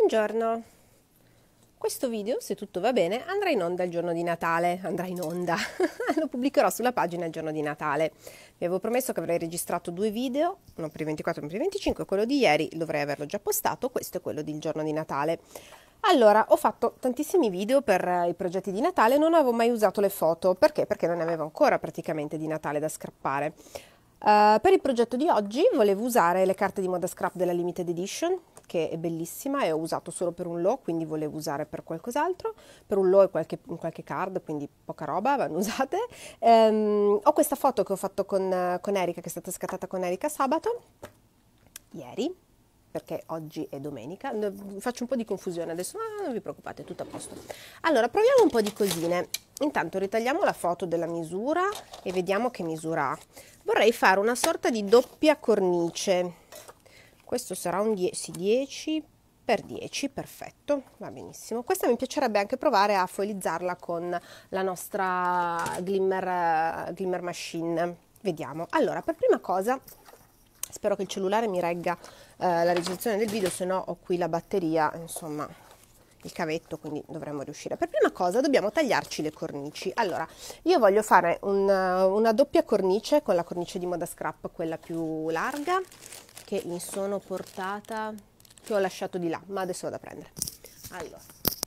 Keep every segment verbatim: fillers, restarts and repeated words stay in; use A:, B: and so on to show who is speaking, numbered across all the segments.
A: Buongiorno, questo video, se tutto va bene, andrà in onda il giorno di Natale, andrà in onda, lo pubblicherò sulla pagina il giorno di Natale. Vi avevo promesso che avrei registrato due video, uno per il ventiquattro e uno per il venticinque, quello di ieri dovrei averlo già postato, questo è quello del giorno di Natale. Allora, ho fatto tantissimi video per i progetti di Natale, non avevo mai usato le foto, perché? Perché non ne avevo ancora praticamente di Natale da scrappare. Uh, per il progetto di oggi volevo usare le carte di Moda Scrap della Limited Edition, che è bellissima e ho usato solo per un lot, quindi volevo usare per qualcos'altro, per un lot e qualche, qualche card, quindi poca roba vanno usate. Um, ho questa foto che ho fatto con, con Erika, che è stata scattata con Erika sabato, ieri, perché oggi è domenica, faccio un po' di confusione adesso, ma non vi preoccupate, è tutto a posto. Allora, proviamo un po' di cosine. Intanto ritagliamo la foto della misura e vediamo che misura ha. Vorrei fare una sorta di doppia cornice. Questo sarà un dieci per dieci, perfetto, va benissimo. Questa mi piacerebbe anche provare a foilizzarla con la nostra Glimmer, Glimmer Machine. Vediamo. Allora, per prima cosa, spero che il cellulare mi regga eh, la registrazione del video, se no ho qui la batteria, insomma, il cavetto, quindi dovremmo riuscire. Per prima cosa dobbiamo tagliarci le cornici. Allora, io voglio fare un, una doppia cornice con la cornice di Moda Scrap, quella più larga, che mi sono portata, che ho lasciato di là, ma adesso vado a prendere. Allora,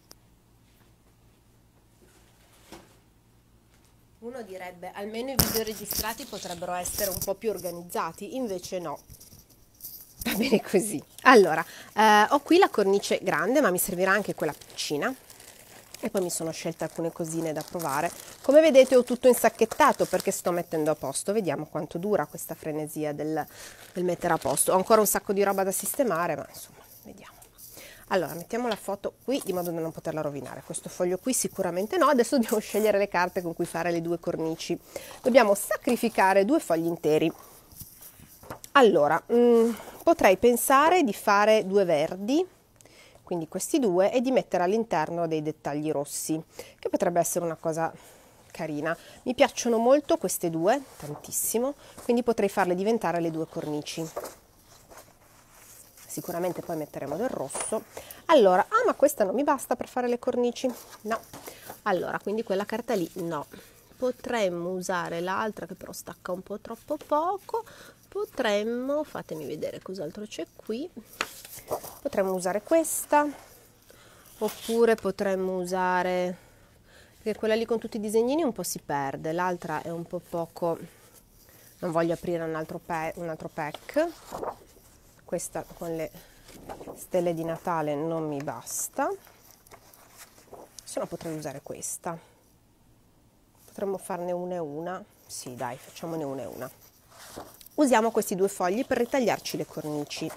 A: uno direbbe, almeno i video registrati potrebbero essere un po' più organizzati, invece no. Va bene così. Allora, eh, ho qui la cornice grande, ma mi servirà anche quella piccina. E poi mi sono scelta alcune cosine da provare. Come vedete ho tutto insacchettato perché sto mettendo a posto. Vediamo quanto dura questa frenesia del, del mettere a posto. Ho ancora un sacco di roba da sistemare, ma insomma, vediamo. Allora, mettiamo la foto qui di modo da non poterla rovinare. Questo foglio qui sicuramente no. Adesso dobbiamo scegliere le carte con cui fare le due cornici. Dobbiamo sacrificare due fogli interi. Allora, mh, potrei pensare di fare due verdi, quindi questi due, e di mettere all'interno dei dettagli rossi, che potrebbe essere una cosa carina. Mi piacciono molto queste due, tantissimo, quindi potrei farle diventare le due cornici. Sicuramente poi metteremo del rosso. Allora, ah, ma questa non mi basta per fare le cornici? No. Allora, quindi quella carta lì no. Potremmo usare l'altra che però stacca un po' troppo poco. Potremmo, fatemi vedere cos'altro c'è qui, potremmo usare questa, oppure potremmo usare, perché quella lì con tutti i disegnini un po' si perde, l'altra è un po' poco, non voglio aprire un altro, pack, un altro pack, questa con le stelle di Natale non mi basta, se no potrei usare questa, potremmo farne una e una, sì dai, facciamone una e una. Usiamo questi due fogli per ritagliarci le cornici.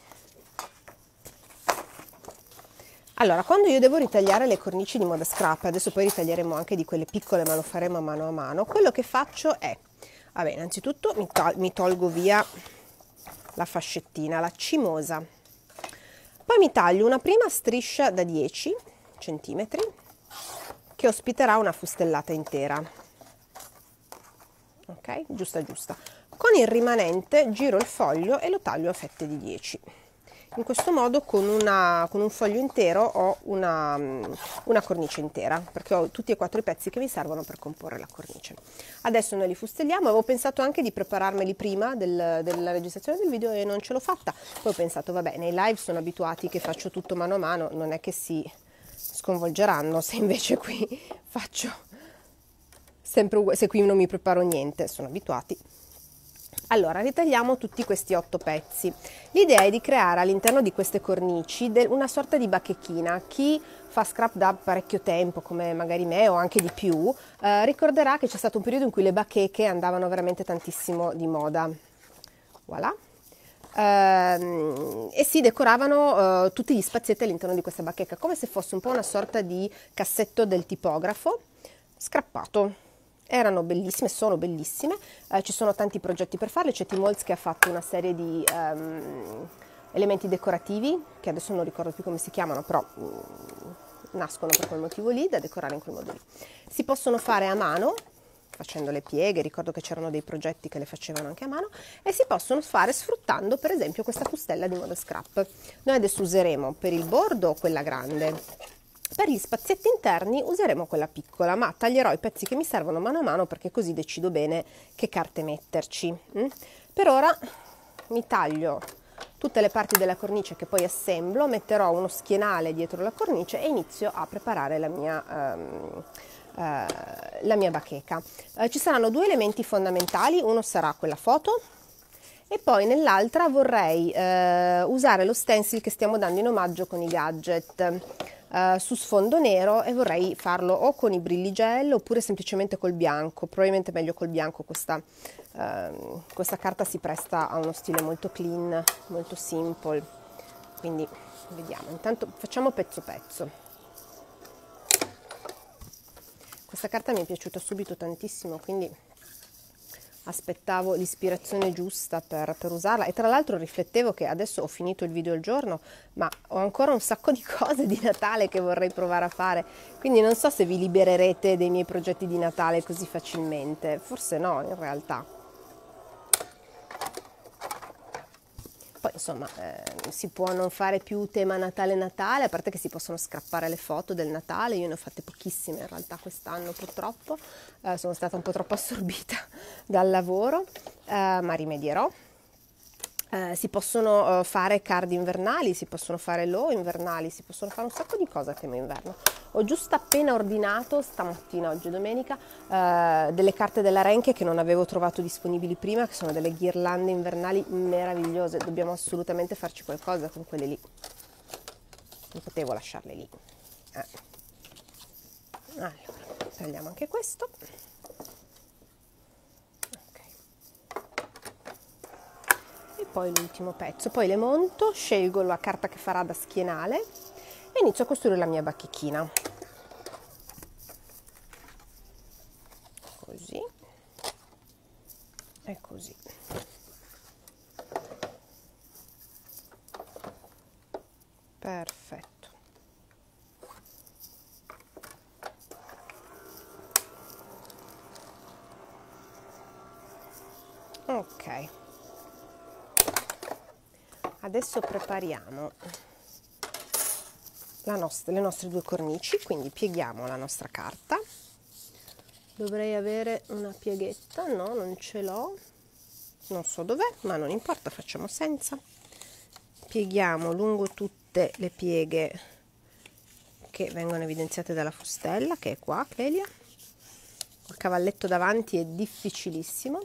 A: Allora, quando io devo ritagliare le cornici di Moda Scrap, adesso poi ritaglieremo anche di quelle piccole, ma lo faremo mano a mano, quello che faccio è, vabbè, innanzitutto mi, tol mi tolgo via la fascettina, la cimosa, poi mi taglio una prima striscia da dieci centimetri che ospiterà una fustellata intera, ok? Giusta giusta. Con il rimanente giro il foglio e lo taglio a fette di dieci. In questo modo con, una, con un foglio intero ho una, una cornice intera, perché ho tutti e quattro i pezzi che mi servono per comporre la cornice. Adesso noi li fustelliamo, avevo pensato anche di prepararmeli prima del, della registrazione del video e non ce l'ho fatta. Poi ho pensato, vabbè, nei live sono abituati che faccio tutto mano a mano, non è che si sconvolgeranno se invece qui faccio sempre uguale, se qui non mi preparo niente, sono abituati. Allora, ritagliamo tutti questi otto pezzi. L'idea è di creare all'interno di queste cornici una sorta di bachechina. Chi fa scrap da parecchio tempo, come magari me o anche di più, eh, ricorderà che c'è stato un periodo in cui le bacheche andavano veramente tantissimo di moda. Voilà. Eh, e si decoravano eh, tutti gli spazietti all'interno di questa bacheca, come se fosse un po' una sorta di cassetto del tipografo scrappato. Erano bellissime, sono bellissime, eh, ci sono tanti progetti per farle, c'è T-Molds che ha fatto una serie di um, elementi decorativi, che adesso non ricordo più come si chiamano, però um, nascono per quel motivo lì, da decorare in quel modo lì. Si possono fare a mano, facendo le pieghe, ricordo che c'erano dei progetti che le facevano anche a mano, e si possono fare sfruttando per esempio questa fustella di Model Scrap. Noi adesso useremo per il bordo quella grande, per gli spazietti interni useremo quella piccola, ma taglierò i pezzi che mi servono mano a mano perché così decido bene che carte metterci. Per ora mi taglio tutte le parti della cornice che poi assemblo, metterò uno schienale dietro la cornice e inizio a preparare la mia, um, uh, la mia bacheca. Uh, ci saranno due elementi fondamentali, uno sarà quella foto e poi nell'altra vorrei uh, usare lo stencil che stiamo dando in omaggio con i gadget uh, su sfondo nero, e vorrei farlo o con i brilli gel oppure semplicemente col bianco, probabilmente meglio col bianco. Questa Uh, questa carta si presta a uno stile molto clean, molto simple, quindi vediamo. Intanto facciamo pezzo pezzo. Questa carta mi è piaciuta subito tantissimo, quindi aspettavo l'ispirazione giusta per, per usarla, e tra l'altro riflettevo che adesso ho finito il video il giorno, ma ho ancora un sacco di cose di Natale che vorrei provare a fare, quindi non so se vi libererete dei miei progetti di Natale così facilmente, forse no in realtà. Poi insomma eh, si può non fare più tema Natale Natale, a parte che si possono scrappare le foto del Natale, io ne ho fatte pochissime in realtà quest'anno purtroppo, eh, sono stata un po' troppo assorbita dal lavoro, eh, ma rimedierò. Eh, si possono uh, fare card invernali, si possono fare low invernali, si possono fare un sacco di cose a tema inverno. Ho giusto appena ordinato stamattina, oggi è domenica, uh, delle carte della Renke che non avevo trovato disponibili prima, che sono delle ghirlande invernali meravigliose. Dobbiamo assolutamente farci qualcosa con quelle lì, non potevo lasciarle lì. Eh. Allora, tagliamo anche questo. Poi l'ultimo pezzo, poi le monto, scelgo la carta che farà da schienale e inizio a costruire la mia bachechina. Così e così. Perfetto. Ok. Adesso prepariamo la nostra, le nostre due cornici, quindi pieghiamo la nostra carta. Dovrei avere una pieghetta, no, non ce l'ho, non so dov'è, ma non importa, facciamo senza. Pieghiamo lungo tutte le pieghe che vengono evidenziate dalla fustella, che è qua, Clelia. Il cavalletto davanti è difficilissimo.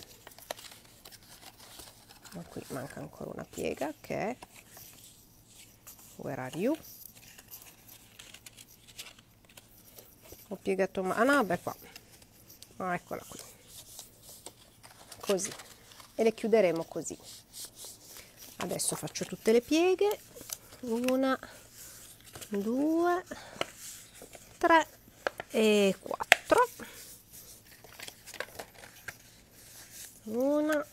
A: Ma qui manca ancora una piega che è Where are you? Ho piegato ma ah no, beh qua, ah, eccola qui, così, e le chiuderemo così. Adesso faccio tutte le pieghe, una, due, tre e quattro, una,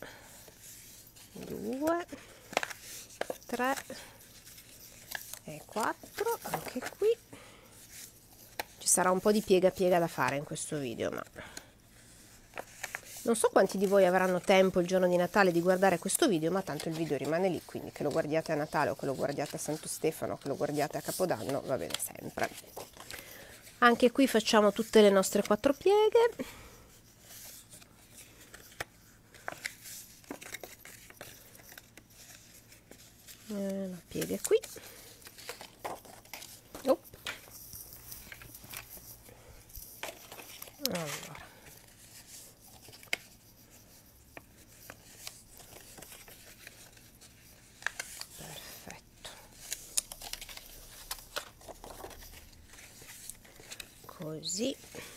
A: due, tre e quattro, anche qui. Ci sarà un po' di piega piega da fare in questo video, ma non so quanti di voi avranno tempo il giorno di Natale di guardare questo video, ma tanto il video rimane lì, quindi che lo guardiate a Natale o che lo guardiate a Santo Stefano o che lo guardiate a Capodanno va bene sempre. Anche qui facciamo tutte le nostre quattro pieghe. La piega qui. Oh. Allora. Perfetto. Così.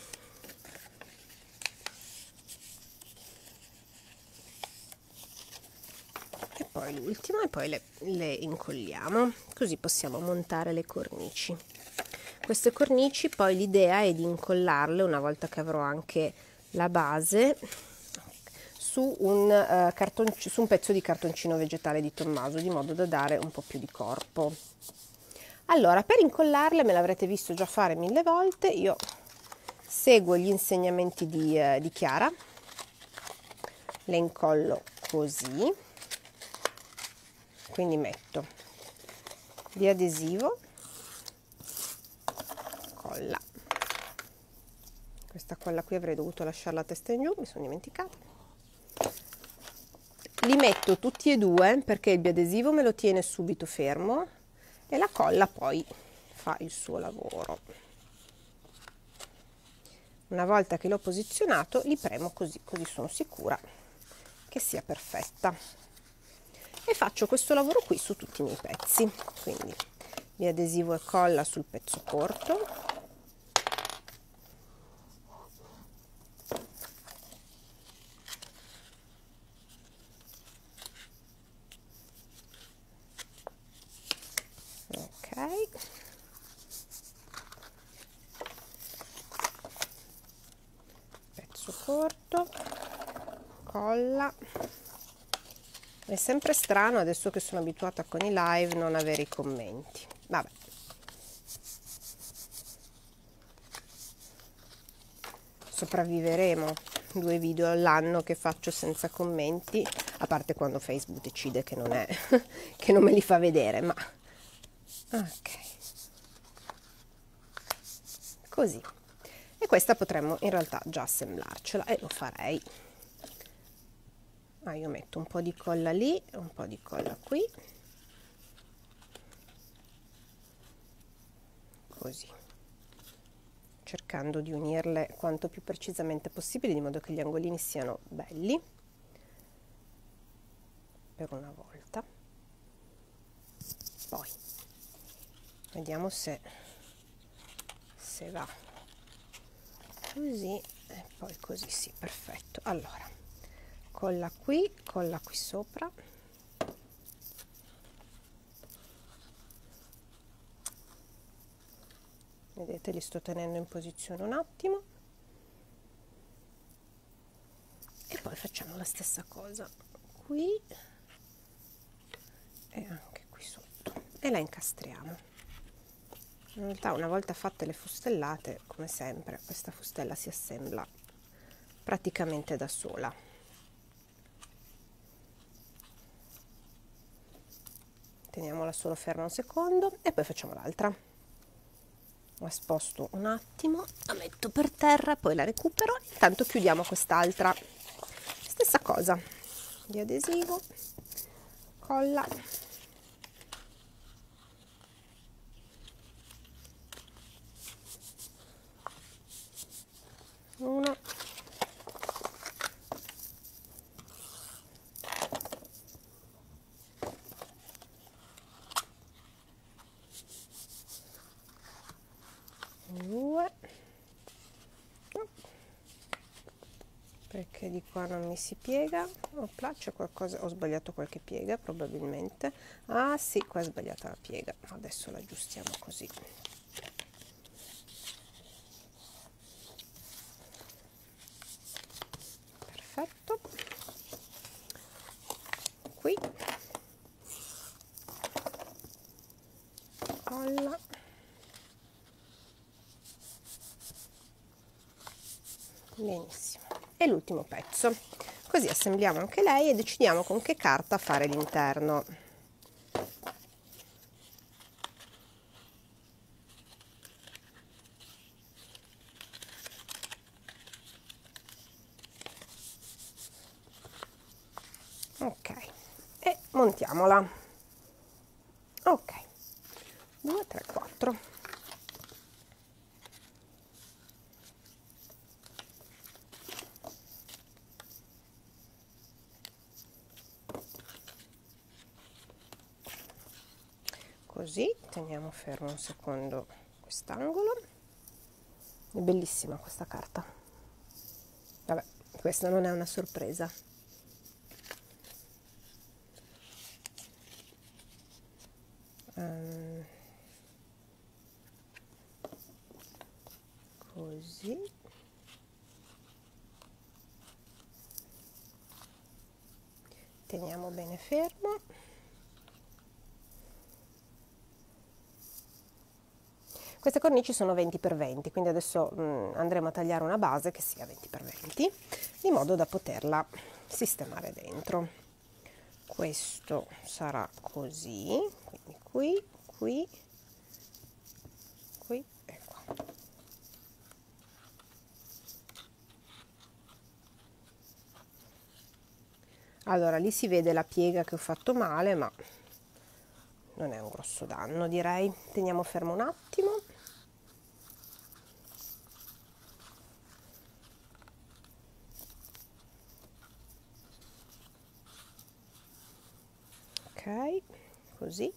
A: Poi l'ultima e poi le, le incolliamo, così possiamo montare le cornici. Queste cornici poi l'idea è di incollarle, una volta che avrò anche la base, su un, uh, cartonc- su un pezzo di cartoncino vegetale di Tommaso, di modo da dare un po' più di corpo. Allora, per incollarle, me l'avrete visto già fare mille volte, io seguo gli insegnamenti di, eh, di Chiara, le incollo così, quindi metto di adesivo, colla, questa colla qui avrei dovuto lasciarla a testa in giù, mi sono dimenticata. Li metto tutti e due perché il biadesivo me lo tiene subito fermo e la colla poi fa il suo lavoro. Una volta che l'ho posizionato li premo così, così sono sicura che sia perfetta. E faccio questo lavoro qui su tutti i miei pezzi, quindi biadesivo e colla sul pezzo corto, ok, pezzo corto, colla. È sempre strano adesso che sono abituata con i live non avere i commenti, vabbè. Sopravviveremo, due video all'anno che faccio senza commenti, a parte quando Facebook decide che non è che non me li fa vedere, ma ok, così. E questa potremmo in realtà già assemblarcela e lo farei. Ah, io metto un po' di colla lì, un po' di colla qui, così, cercando di unirle quanto più precisamente possibile, di modo che gli angolini siano belli, per una volta. Poi, vediamo se, se va così, e poi così, sì, perfetto. Allora, colla qui, colla qui sopra, vedete li sto tenendo in posizione un attimo e poi facciamo la stessa cosa qui e anche qui sotto e la incastriamo. In realtà una volta fatte le fustellate, come sempre, questa fustella si assembla praticamente da sola. Teniamola solo ferma un secondo e poi facciamo l'altra. La sposto un attimo, la metto per terra, poi la recupero, intanto chiudiamo quest'altra. Stessa cosa, di adesivo, colla, uno, due, perché di qua non mi si piega. Opla, c'è qualcosa, ho sbagliato qualche piega probabilmente. Ah sì, qua è sbagliata la piega, adesso la aggiustiamo così. Perfetto. Qui colla, benissimo, e l'ultimo pezzo, così assembliamo anche lei e decidiamo con che carta fare l'interno. Ok, e montiamola. Ok, due, tre, quattro. Così, teniamo fermo un secondo quest'angolo. È bellissima questa carta. Vabbè, questa non è una sorpresa. Um, così. Teniamo bene fermo. Queste cornici sono venti per venti, quindi adesso mh, andremo a tagliare una base che sia venti per venti, in modo da poterla sistemare dentro. Questo sarà così, quindi qui, qui, qui e qua. Allora, lì si vede la piega che ho fatto male, ma non è un grosso danno, direi. Teniamo fermo un attimo. Ok, così.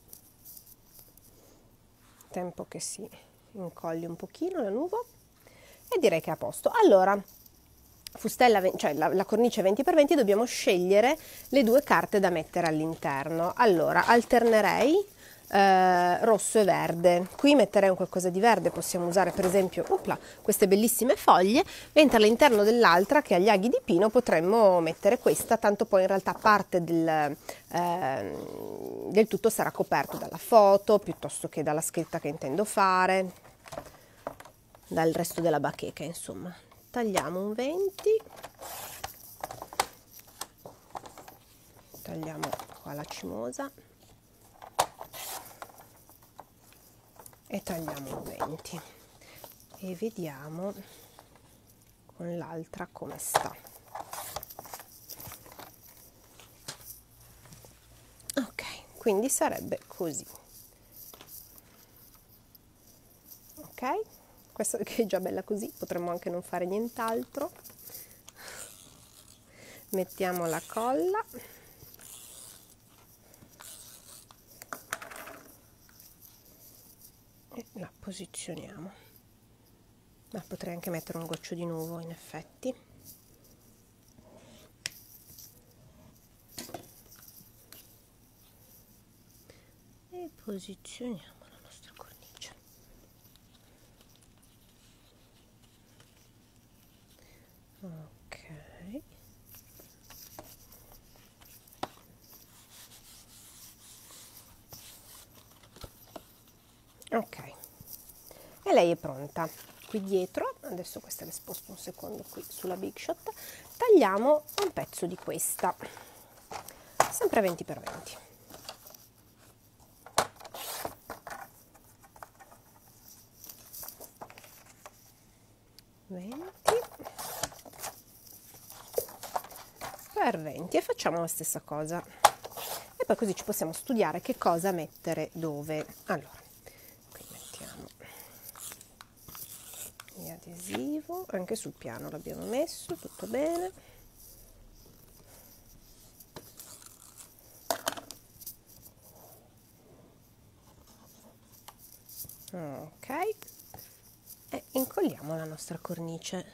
A: Tempo che si incolli un pochino la nuvola e direi che è a posto. Allora, fustella, cioè la, la cornice venti per venti, dobbiamo scegliere le due carte da mettere all'interno. Allora, alternerei eh, rosso e verde. Qui metterei un qualcosa di verde, possiamo usare per esempio opla, queste bellissime foglie, mentre all'interno dell'altra, che ha gli aghi di pino, potremmo mettere questa, tanto poi in realtà parte del, eh, del tutto sarà coperto dalla foto, piuttosto che dalla scritta che intendo fare, dal resto della bacheca, insomma. Tagliamo un venti, tagliamo qua la cimosa e tagliamo un venti e vediamo con l'altra come sta. Ok, quindi sarebbe così. Ok, questa che è già bella così, potremmo anche non fare nient'altro. Mettiamo la colla. E la posizioniamo. Ma potrei anche mettere un goccio di nuovo, in effetti. E posizioniamo la nostra cornice. Ok. Ok, e lei è pronta. Qui dietro, adesso questa le sposto un secondo qui sulla Big Shot, tagliamo un pezzo di questa, sempre venti per venti. venti per venti e facciamo la stessa cosa. E poi così ci possiamo studiare che cosa mettere dove. Allora, adesivo, anche sul piano l'abbiamo messo, tutto bene. Ok, e incolliamo la nostra cornice.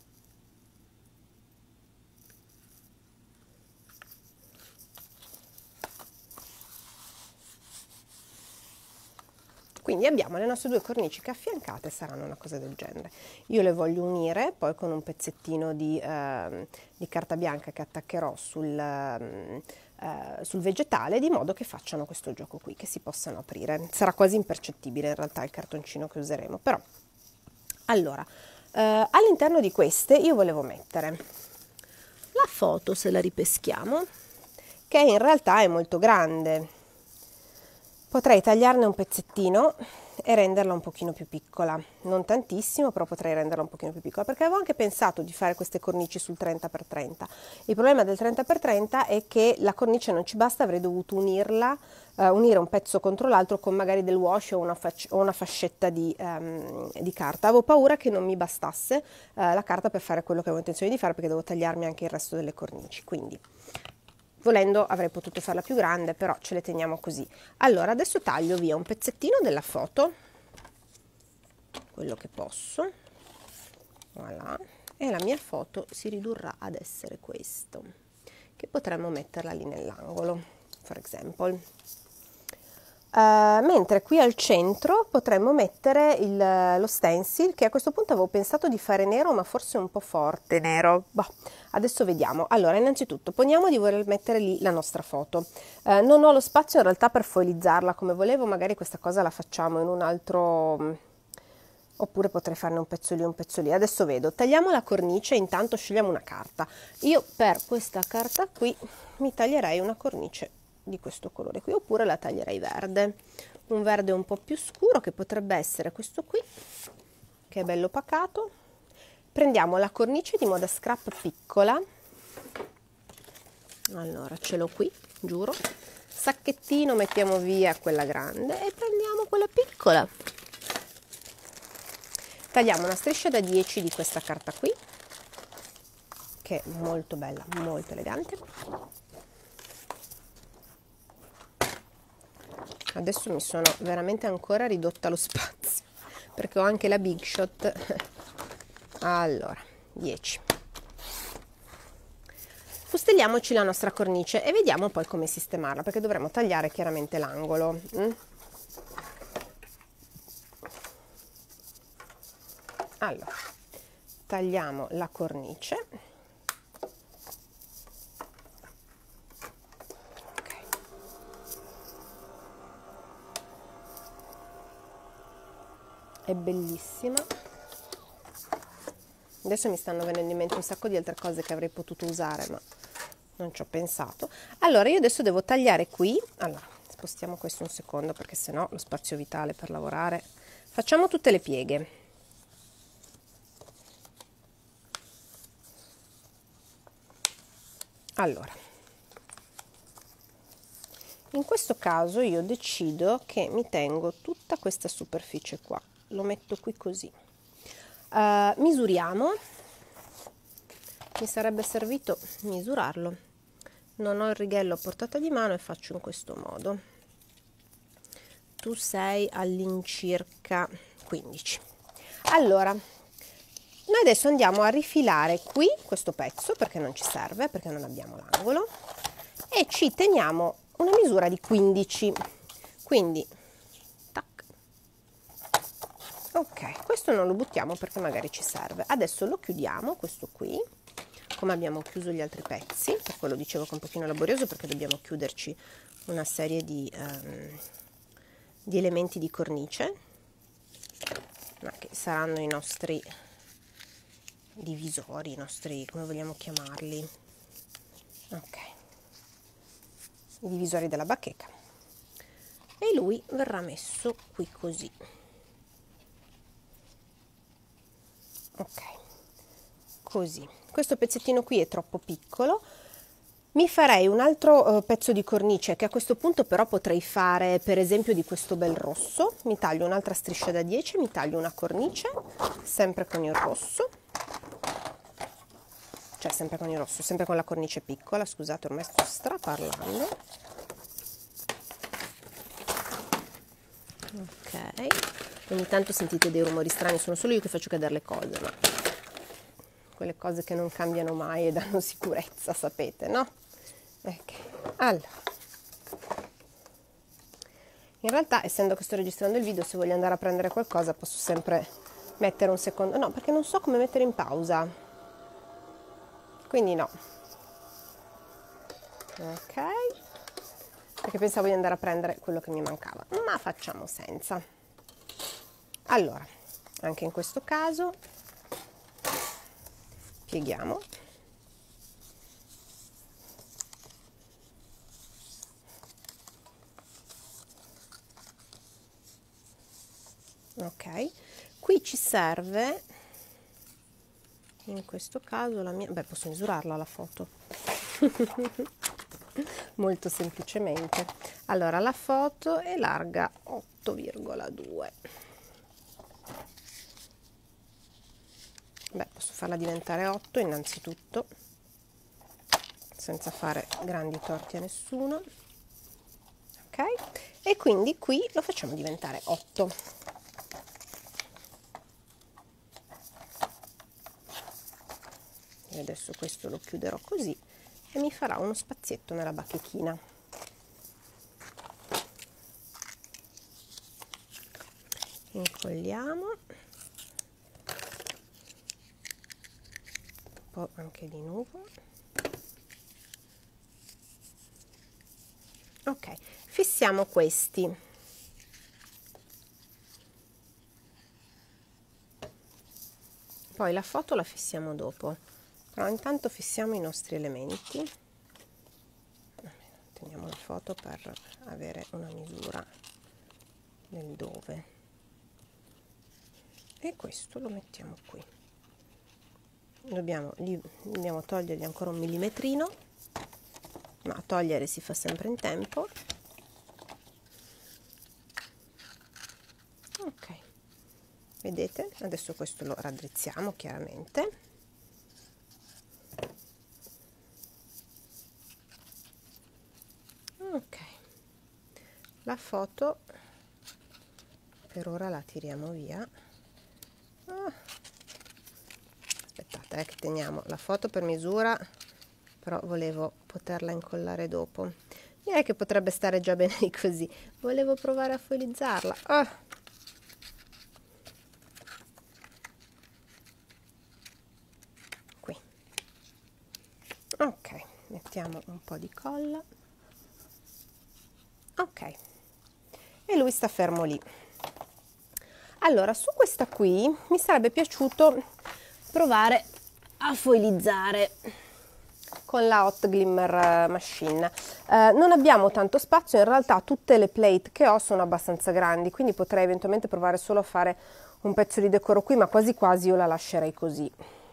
A: Quindi abbiamo le nostre due cornici che affiancate saranno una cosa del genere. Io le voglio unire poi con un pezzettino di, eh, di carta bianca che attaccherò sul, eh, sul vegetale, di modo che facciano questo gioco qui, che si possano aprire. Sarà quasi impercettibile in realtà il cartoncino che useremo, però. Allora, eh, all'interno di queste io volevo mettere la foto, se la ripeschiamo, che in realtà è molto grande. Potrei tagliarne un pezzettino e renderla un pochino più piccola, non tantissimo, però potrei renderla un pochino più piccola, perché avevo anche pensato di fare queste cornici sul trenta per trenta. Il problema del trenta per trenta è che la cornice non ci basta, avrei dovuto unirla, uh, unire un pezzo contro l'altro con magari del wash o una, o una fascetta di, um, di carta. Avevo paura che non mi bastasse uh, la carta per fare quello che avevo intenzione di fare, perché devo tagliarmi anche il resto delle cornici, quindi volendo avrei potuto farla più grande, però ce le teniamo così. Allora adesso taglio via un pezzettino della foto, quello che posso, voilà, e la mia foto si ridurrà ad essere questo, che potremmo metterla lì nell'angolo, for example. Uh, mentre qui al centro potremmo mettere il, lo stencil, che a questo punto avevo pensato di fare nero, ma forse un po' forte nero. Boh, adesso vediamo. Allora, innanzitutto poniamo di voler mettere lì la nostra foto. Uh, non ho lo spazio in realtà per foilizzarla come volevo, magari questa cosa la facciamo in un altro, oppure potrei farne un pezzo lì un pezzo lì, adesso vedo. Tagliamo la cornice, intanto scegliamo una carta. Io per questa carta qui mi taglierei una cornice di questo colore qui, oppure la taglierei verde, un verde un po' più scuro che potrebbe essere questo qui, che è bello pacato. Prendiamo la cornice di moda scrap piccola, allora ce l'ho qui, giuro, sacchettino, mettiamo via quella grande e prendiamo quella piccola. Tagliamo una striscia da dieci di questa carta qui, che è molto bella, molto elegante. Adesso mi sono veramente ancora ridotta lo spazio, perché ho anche la Big Shot. Allora, dieci. Fustelliamoci la nostra cornice e vediamo poi come sistemarla, perché dovremo tagliare chiaramente l'angolo. Mm? Allora, tagliamo la cornice. Okay. È bellissima. Adesso mi stanno venendo in mente un sacco di altre cose che avrei potuto usare, ma non ci ho pensato. Allora, io adesso devo tagliare qui. Allora, spostiamo questo un secondo, perché sennò lo spazio vitale per lavorare. Facciamo tutte le pieghe. Allora, in questo caso io decido che mi tengo tutta questa superficie qua, lo metto qui così. Uh, misuriamo, mi sarebbe servito misurarlo, non ho il righello a portata di mano e faccio in questo modo. Tu sei all'incirca quindici. Allora, noi adesso andiamo a rifilare qui questo pezzo, perché non ci serve, perché non abbiamo l'angolo, e ci teniamo una misura di quindici, quindi tac. Ok, questo non lo buttiamo perché magari ci serve. Adesso lo chiudiamo, questo qui, come abbiamo chiuso gli altri pezzi, per quello dicevo che è un pochino laborioso, perché dobbiamo chiuderci una serie di, um, di elementi di cornice, ma che saranno i nostri divisori, i nostri, come vogliamo chiamarli, ok, i divisori della bacheca, e lui verrà messo qui così. Ok, così. Questo pezzettino qui è troppo piccolo, mi farei un altro uh, pezzo di cornice, che a questo punto però potrei fare per esempio di questo bel rosso. Mi taglio un'altra striscia da dieci, mi taglio una cornice sempre con il rosso, cioè sempre con il rosso, sempre con la cornice piccola, scusate, ormai sto straparlando. Ok, ogni tanto sentite dei rumori strani, sono solo io che faccio cadere le cose, ma quelle cose che non cambiano mai e danno sicurezza, sapete, no? Ok, allora, in realtà, essendo che sto registrando il video, se voglio andare a prendere qualcosa posso sempre mettere un secondo, no, perché non so come mettere in pausa, quindi no. Ok, perché pensavo di andare a prendere quello che mi mancava, ma facciamo senza. Allora, anche in questo caso pieghiamo, ok, qui ci serve, in questo caso la mia, beh, posso misurarla la foto molto semplicemente. Allora, la foto è larga otto virgola due. Beh, posso farla diventare otto innanzitutto, senza fare grandi torti a nessuno. Ok, e quindi qui lo facciamo diventare otto. E adesso questo lo chiuderò così e mi farà uno spazietto nella bachechina. Incolliamo un po' anche di nuovo. Ok, fissiamo questi. poi la foto la fissiamo dopo, però intanto fissiamo i nostri elementi. Teniamo la foto per avere una misura del dove, e questo lo mettiamo qui. Dobbiamo, gli, dobbiamo togliergli ancora un millimetrino, ma togliere si fa sempre in tempo. Ok, vedete? Adesso questo lo raddrizziamo chiaramente. Ok, la foto per ora la tiriamo via. Ah. Aspettate, eh, che teniamo la foto per misura, però volevo poterla incollare dopo. Direi che potrebbe stare già bene così. Volevo provare a foilizzarla. Ah. Qui. Ok, mettiamo un po' di colla. Ok, e lui sta fermo lì. Allora, su questa qui mi sarebbe piaciuto provare a foilizzare con la Hot Glimmer Machine. Eh, non abbiamo tanto spazio, in realtà tutte le plate che ho sono abbastanza grandi, quindi potrei eventualmente provare solo a fare un pezzo di decoro qui, ma quasi quasi io la lascerei così.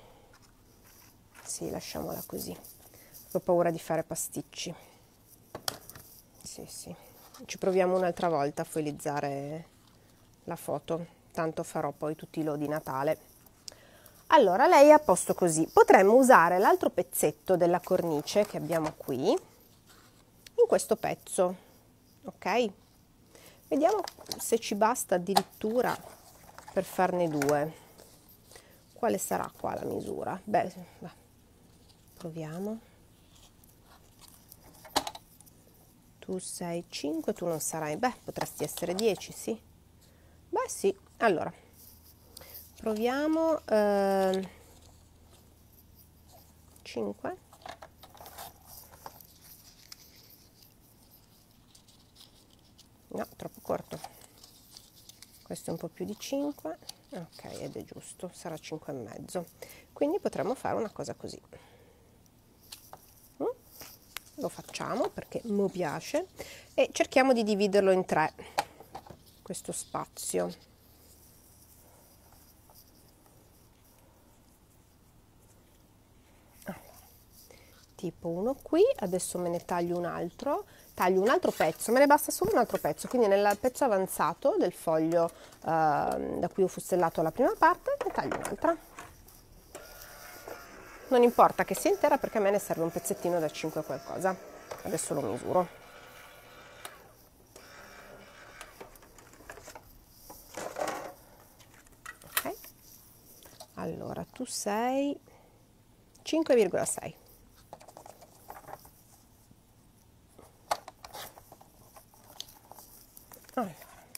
A: Sì, lasciamola così. Ho paura di fare pasticci. Sì, sì. Ci proviamo un'altra volta a foilizzare la foto, tanto farò poi tutti i lodi Natale. Allora, lei è a posto così. Potremmo usare l'altro pezzetto della cornice che abbiamo qui in questo pezzo, ok? Vediamo se ci basta addirittura per farne due. Quale sarà qua la misura? Beh, proviamo. Tu sei cinque, tu non sarai, beh, potresti essere dieci, sì. Beh, sì. Allora, proviamo eh, cinque. No, troppo corto. Questo è un po' più di cinque. Ok, ed è giusto, sarà cinque e mezzo. Quindi potremmo fare una cosa così. Lo facciamo perché mi piace e cerchiamo di dividerlo in tre, questo spazio. Tipo uno qui, adesso me ne taglio un altro, taglio un altro pezzo, me ne basta solo un altro pezzo, quindi nel pezzo avanzato del foglio eh, da cui ho fustellato la prima parte, ne taglio un'altra. Non importa che sia intera perché a me ne serve un pezzettino da cinque qualcosa. Adesso lo misuro. Ok. Allora, tu sei cinque virgola sei. Allora.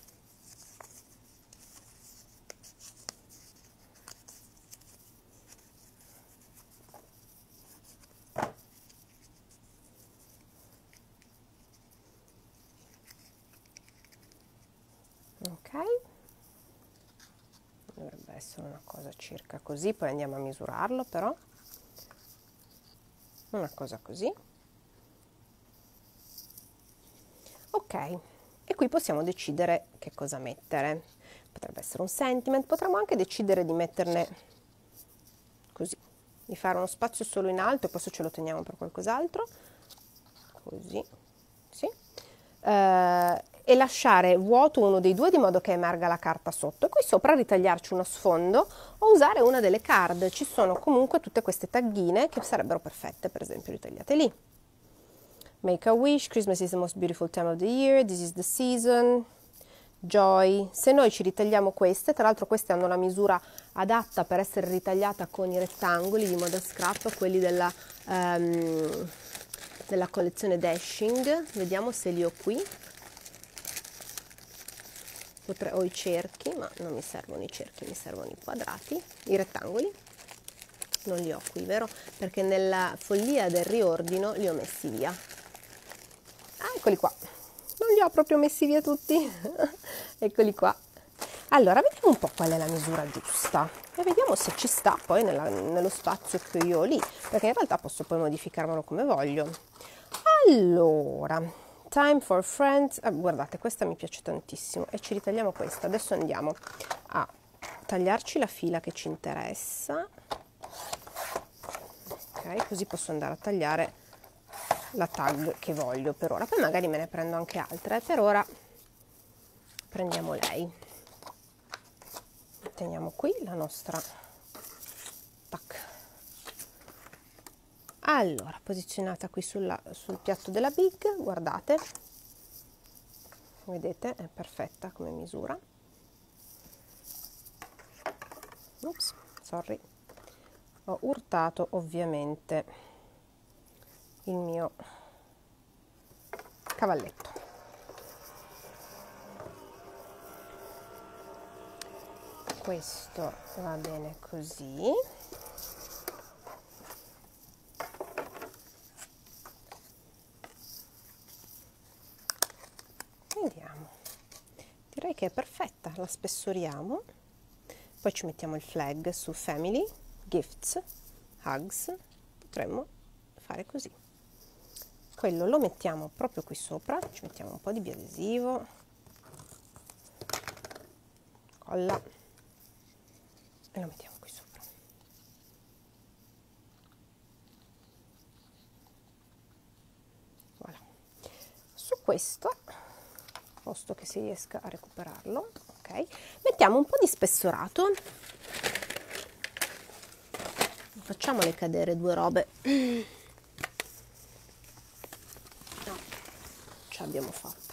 A: Ok, dovrebbe essere una cosa circa così, poi andiamo a misurarlo però, una cosa così. Ok, e qui possiamo decidere che cosa mettere. Potrebbe essere un sentiment, potremmo anche decidere di metterne così, di fare uno spazio solo in alto e poi se ce lo teniamo per qualcos'altro, così, sì. Eh, e lasciare vuoto uno dei due di modo che emerga la carta sotto e qui sopra ritagliarci uno sfondo o usare una delle card. Ci sono comunque tutte queste taghine che sarebbero perfette, per esempio ritagliate lì. Make a wish, Christmas is the most beautiful time of the year, this is the season, joy. Se noi ci ritagliamo queste, tra l'altro queste hanno la misura adatta per essere ritagliata con i rettangoli di moda scrap, quelli della, um, della collezione Dashing, vediamo se li ho qui. Potrei, ho i cerchi, ma non mi servono i cerchi, mi servono i quadrati, i rettangoli. Non li ho qui, vero? Perché nella follia del riordino li ho messi via. Ah, eccoli qua. Non li ho proprio messi via tutti. Eccoli qua. Allora, vediamo un po' qual è la misura giusta. e vediamo se ci sta poi nella, nello spazio che io ho lì, perché in realtà posso poi modificarmelo come voglio. Allora, time for friends, ah, guardate, questa mi piace tantissimo e ci ritagliamo questa. Adesso andiamo a tagliarci la fila che ci interessa, ok, così posso andare a tagliare la tag che voglio per ora, poi magari me ne prendo anche altre. Per ora prendiamo lei, teniamo qui la nostra tac. Allora, posizionata qui sulla, sul piatto della big, guardate, vedete, è perfetta come misura. Ops, sorry, ho urtato ovviamente il mio cavalletto. Questo va bene così. Vediamo, direi che è perfetta, la spessoriamo, poi ci mettiamo il flag su family, gifts, hugs, potremmo fare così. Quello lo mettiamo proprio qui sopra, ci mettiamo un po' di biadesivo, colla e lo mettiamo qui sopra. Voilà. Su questo, posto che si riesca a recuperarlo, ok, mettiamo un po' di spessorato, facciamole cadere due robe. No, ce l'abbiamo fatta.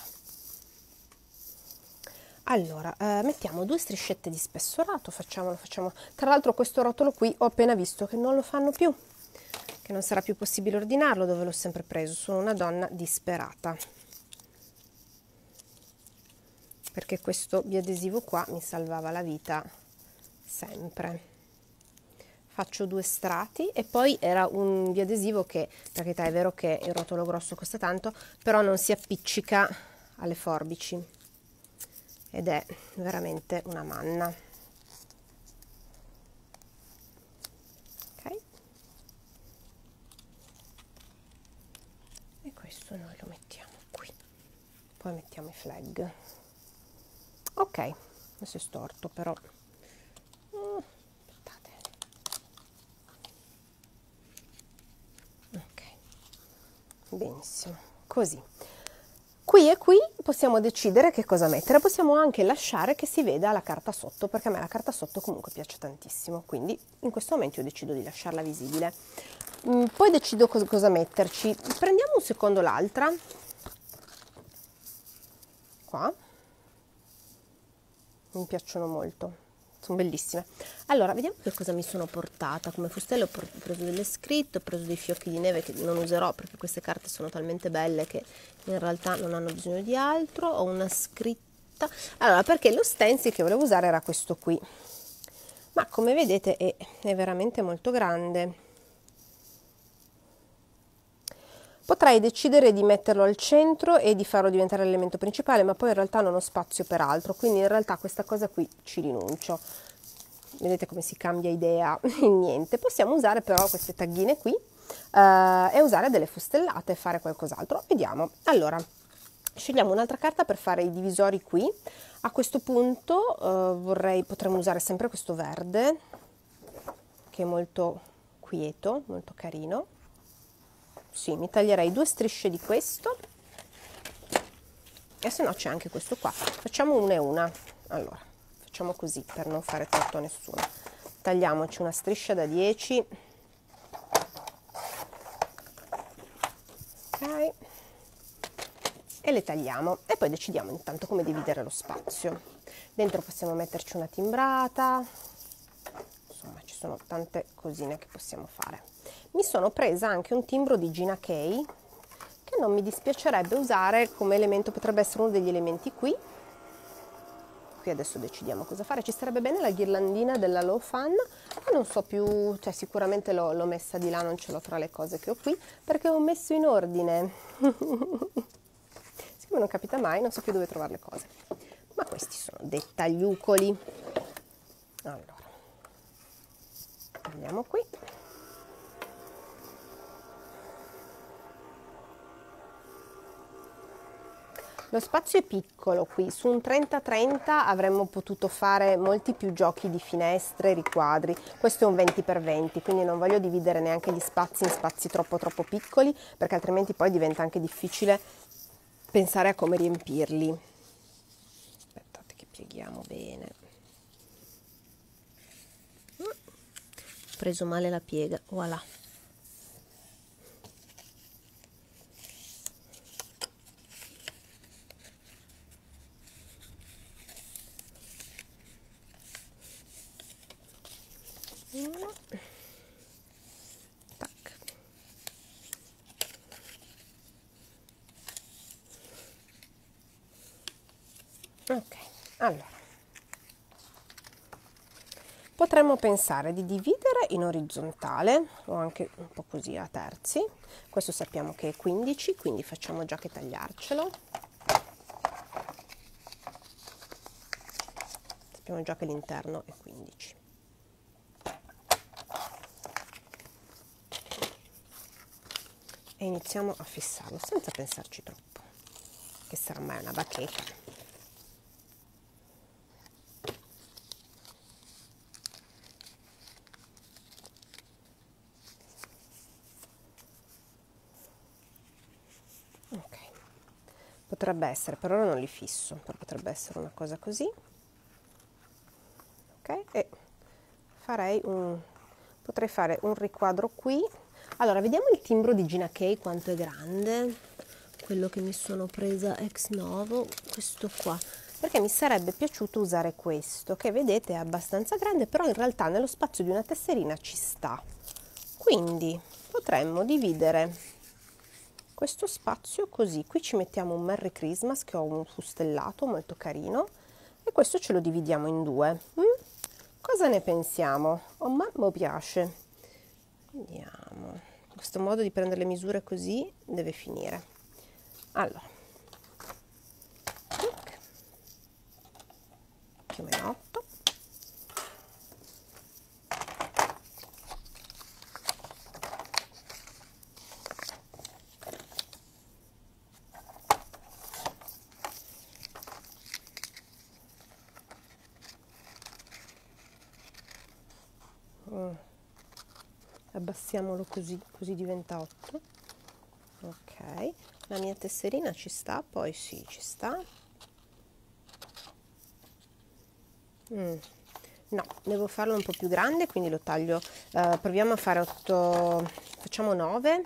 A: Allora, eh, mettiamo due striscette di spessorato, facciamolo, facciamo. Tra l'altro questo rotolo qui ho appena visto che non lo fanno più, che non sarà più possibile ordinarlo, dove l'ho sempre preso. Sono una donna disperata, perché questo biadesivo qua mi salvava la vita sempre. Faccio due strati e poi era un biadesivo che, per carità, è vero che il rotolo grosso costa tanto, però non si appiccica alle forbici ed è veramente una manna. Ok, e questo noi lo mettiamo qui, poi mettiamo i flag. Ok, questo è storto però. Mm, aspettate. Ok, benissimo, così. Qui e qui possiamo decidere che cosa mettere, possiamo anche lasciare che si veda la carta sotto, perché a me la carta sotto comunque piace tantissimo, quindi in questo momento io decido di lasciarla visibile. Mm, poi decido cosa, cosa metterci. Prendiamo un secondo l'altra, qua, mi piacciono molto, sono bellissime. Allora, vediamo che cosa mi sono portata. Come fustello ho preso delle scritte, ho preso dei fiocchi di neve che non userò perché queste carte sono talmente belle che in realtà non hanno bisogno di altro. Ho una scritta, allora, perché lo stencil che volevo usare era questo qui, ma come vedete è, è veramente molto grande. Potrei decidere di metterlo al centro e di farlo diventare l'elemento principale, ma poi in realtà non ho spazio per altro, quindi in realtà questa cosa qui ci rinuncio. Vedete come si cambia idea in niente. Possiamo usare però queste taghine qui eh, e usare delle fustellate e fare qualcos'altro. Vediamo. Allora, scegliamo un'altra carta per fare i divisori qui. A questo punto eh, vorrei, potremmo usare sempre questo verde, che è molto quieto, molto carino. Sì, mi taglierei due strisce di questo e se no c'è anche questo qua. Facciamo una e una. Allora, facciamo così per non fare torto a nessuno. Tagliamoci una striscia da dieci. Ok. E le tagliamo e poi decidiamo intanto come dividere lo spazio. Dentro possiamo metterci una timbrata. Insomma, ci sono tante cosine che possiamo fare. Mi sono presa anche un timbro di Gina K che non mi dispiacerebbe usare come elemento, potrebbe essere uno degli elementi qui. Qui adesso decidiamo cosa fare. Ci sarebbe bene la ghirlandina della Low Fun, ma non so più, cioè sicuramente l'ho messa di là, non ce l'ho tra le cose che ho qui, perché ho messo in ordine. Siccome non capita mai, non so più dove trovare le cose. Ma questi sono dettagliucoli. Allora. Andiamo qui. Lo spazio è piccolo qui, su un trenta trenta avremmo potuto fare molti più giochi di finestre, riquadri. Questo è un venti per venti, quindi non voglio dividere neanche gli spazi in spazi troppo troppo piccoli, perché altrimenti poi diventa anche difficile pensare a come riempirli. Aspettate che pieghiamo bene. Ho preso male la piega, voilà. Tac. Ok, allora potremmo pensare di dividere in orizzontale o anche un po' così a terzi. Questo sappiamo che è quindici, quindi facciamo già che tagliarcelo. Sappiamo già che l'interno è quindici. E iniziamo a fissarlo senza pensarci troppo, che sarà mai una bacheca. Ok, potrebbe essere, per ora non li fisso, però potrebbe essere una cosa così. Ok, e farei un, potrei fare un riquadro qui. Allora, vediamo il timbro di Gina K quanto è grande, quello che mi sono presa ex novo, questo qua, perché mi sarebbe piaciuto usare questo, che vedete è abbastanza grande, però in realtà nello spazio di una tesserina ci sta. Quindi potremmo dividere questo spazio così. Qui ci mettiamo un Merry Christmas, che ho un fustellato molto carino, e questo ce lo dividiamo in due. Mm? Cosa ne pensiamo? A me mi piace. Vediamo. Questo modo di prendere le misure così deve finire. Allora, più o meno otto. Mm. Abbassiamolo così, così diventa otto. Ok, la mia tesserina ci sta, poi sì, ci sta. Mm. No, devo farlo un po' più grande, quindi lo taglio. Uh, proviamo a fare otto, facciamo nove.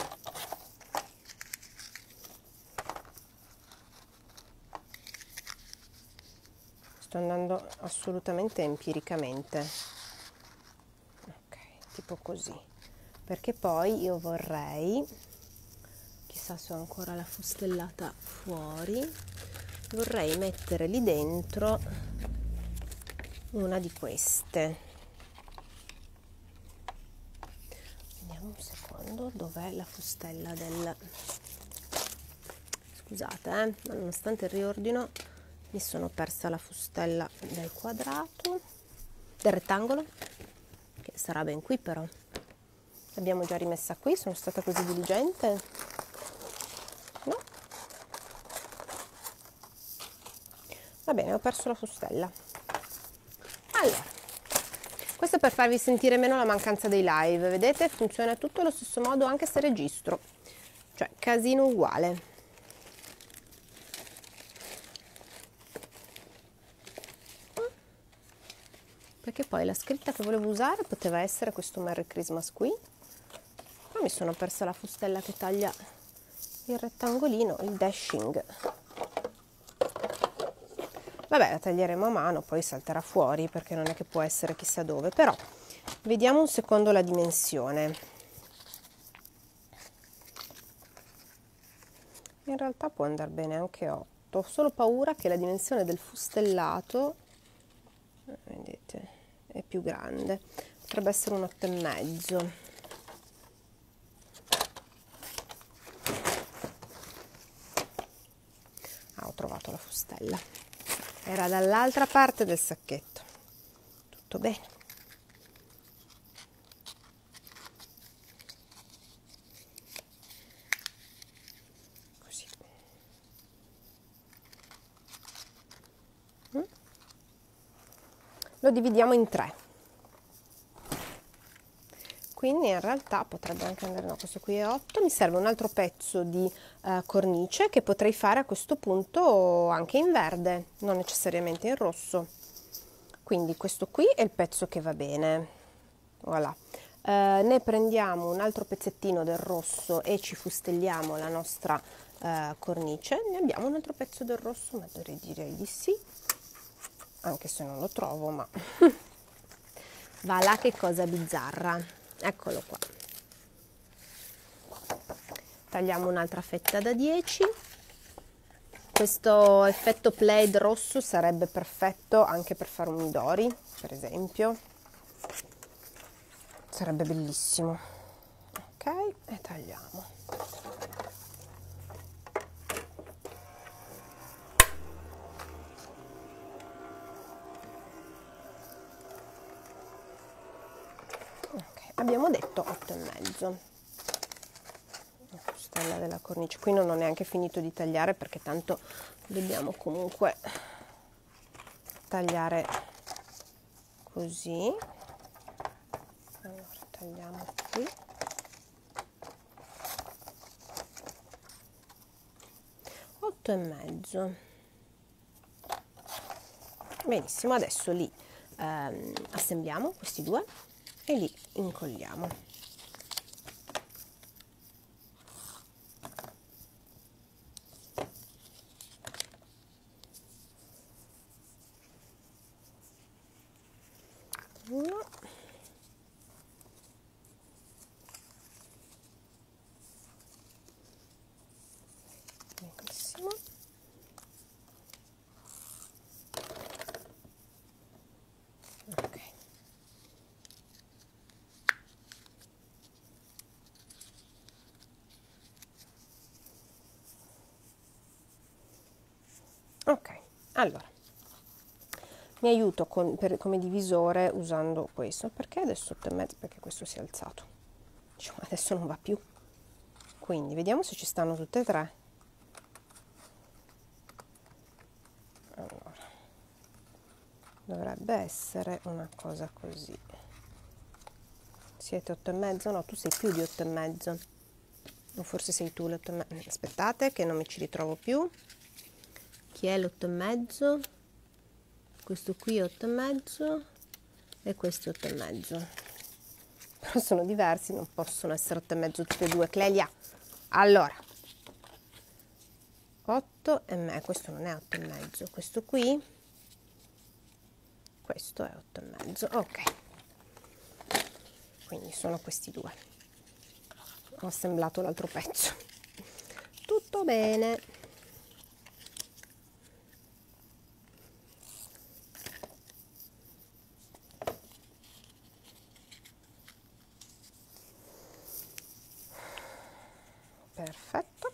A: Sto andando assolutamente empiricamente. Ok, tipo così. Perché poi io vorrei, chissà se ho ancora la fustellata fuori, vorrei mettere lì dentro una di queste. Vediamo un secondo, dov'è la fustella del... Scusate, eh, nonostante il riordino mi sono persa la fustella del quadrato, del rettangolo, che sarà ben qui però. L'abbiamo già rimessa qui, sono stata così diligente. No? Va bene, ho perso la fustella. Allora, questo è per farvi sentire meno la mancanza dei live, vedete? Funziona tutto allo stesso modo anche se registro, cioè casino uguale. Perché poi la scritta che volevo usare poteva essere questo Merry Christmas qui, ma mi sono persa la fustella che taglia il rettangolino, il dashing. Vabbè, la taglieremo a mano, poi salterà fuori perché non è che può essere chissà dove, però vediamo un secondo la dimensione. In realtà può andare bene anche otto, ho solo paura che la dimensione del fustellato, vedete, è più grande, potrebbe essere un otto e mezzo. Ah, ho trovato la fustella, era dall'altra parte del sacchetto, tutto bene. lo dividiamo in tre, quindi in realtà potrebbe anche andare, no, questo qui è otto, mi serve un altro pezzo di eh, cornice che potrei fare a questo punto anche in verde, non necessariamente in rosso. Quindi questo qui è il pezzo che va bene, voilà. Eh, ne prendiamo un altro pezzettino del rosso e ci fustelliamo la nostra eh, cornice. Ne abbiamo un altro pezzo del rosso, ma dovrei direi di sì, anche se non lo trovo, ma va là, che cosa bizzarra. Eccolo qua. Tagliamo un'altra fetta da dieci. Questo effetto plaid rosso sarebbe perfetto anche per fare un midori, per esempio. Sarebbe bellissimo. Ok, e tagliamo. Ok, abbiamo detto otto e mezzo. Stella della cornice. Qui non ho neanche finito di tagliare perché tanto dobbiamo comunque tagliare così. Allora tagliamo qui. otto e mezzo. Benissimo, adesso li ehm, assembliamo questi due e li incolliamo. Uno. Benissimo. Ok. Ok, allora mi aiuto con, per, come divisore usando questo, perché adesso otto e mezzo, perché questo si è alzato, diciamo, adesso non va più, quindi vediamo se ci stanno tutte e tre. Allora, dovrebbe essere una cosa così. Siete otto e mezzo? No, tu sei più di otto e mezzo, o forse sei tu l'otto e mezzo. Aspettate che non mi ci ritrovo più. Chi è l'otto e mezzo? Questo qui è otto e mezzo e questo è otto e mezzo, però sono diversi, non possono essere otto e mezzo tutti e due. Clelia, allora otto e mezzo, questo non è otto e mezzo, questo qui, questo è otto e mezzo. Ok, quindi sono questi due. Ho assemblato l'altro pezzo, tutto bene. Perfetto.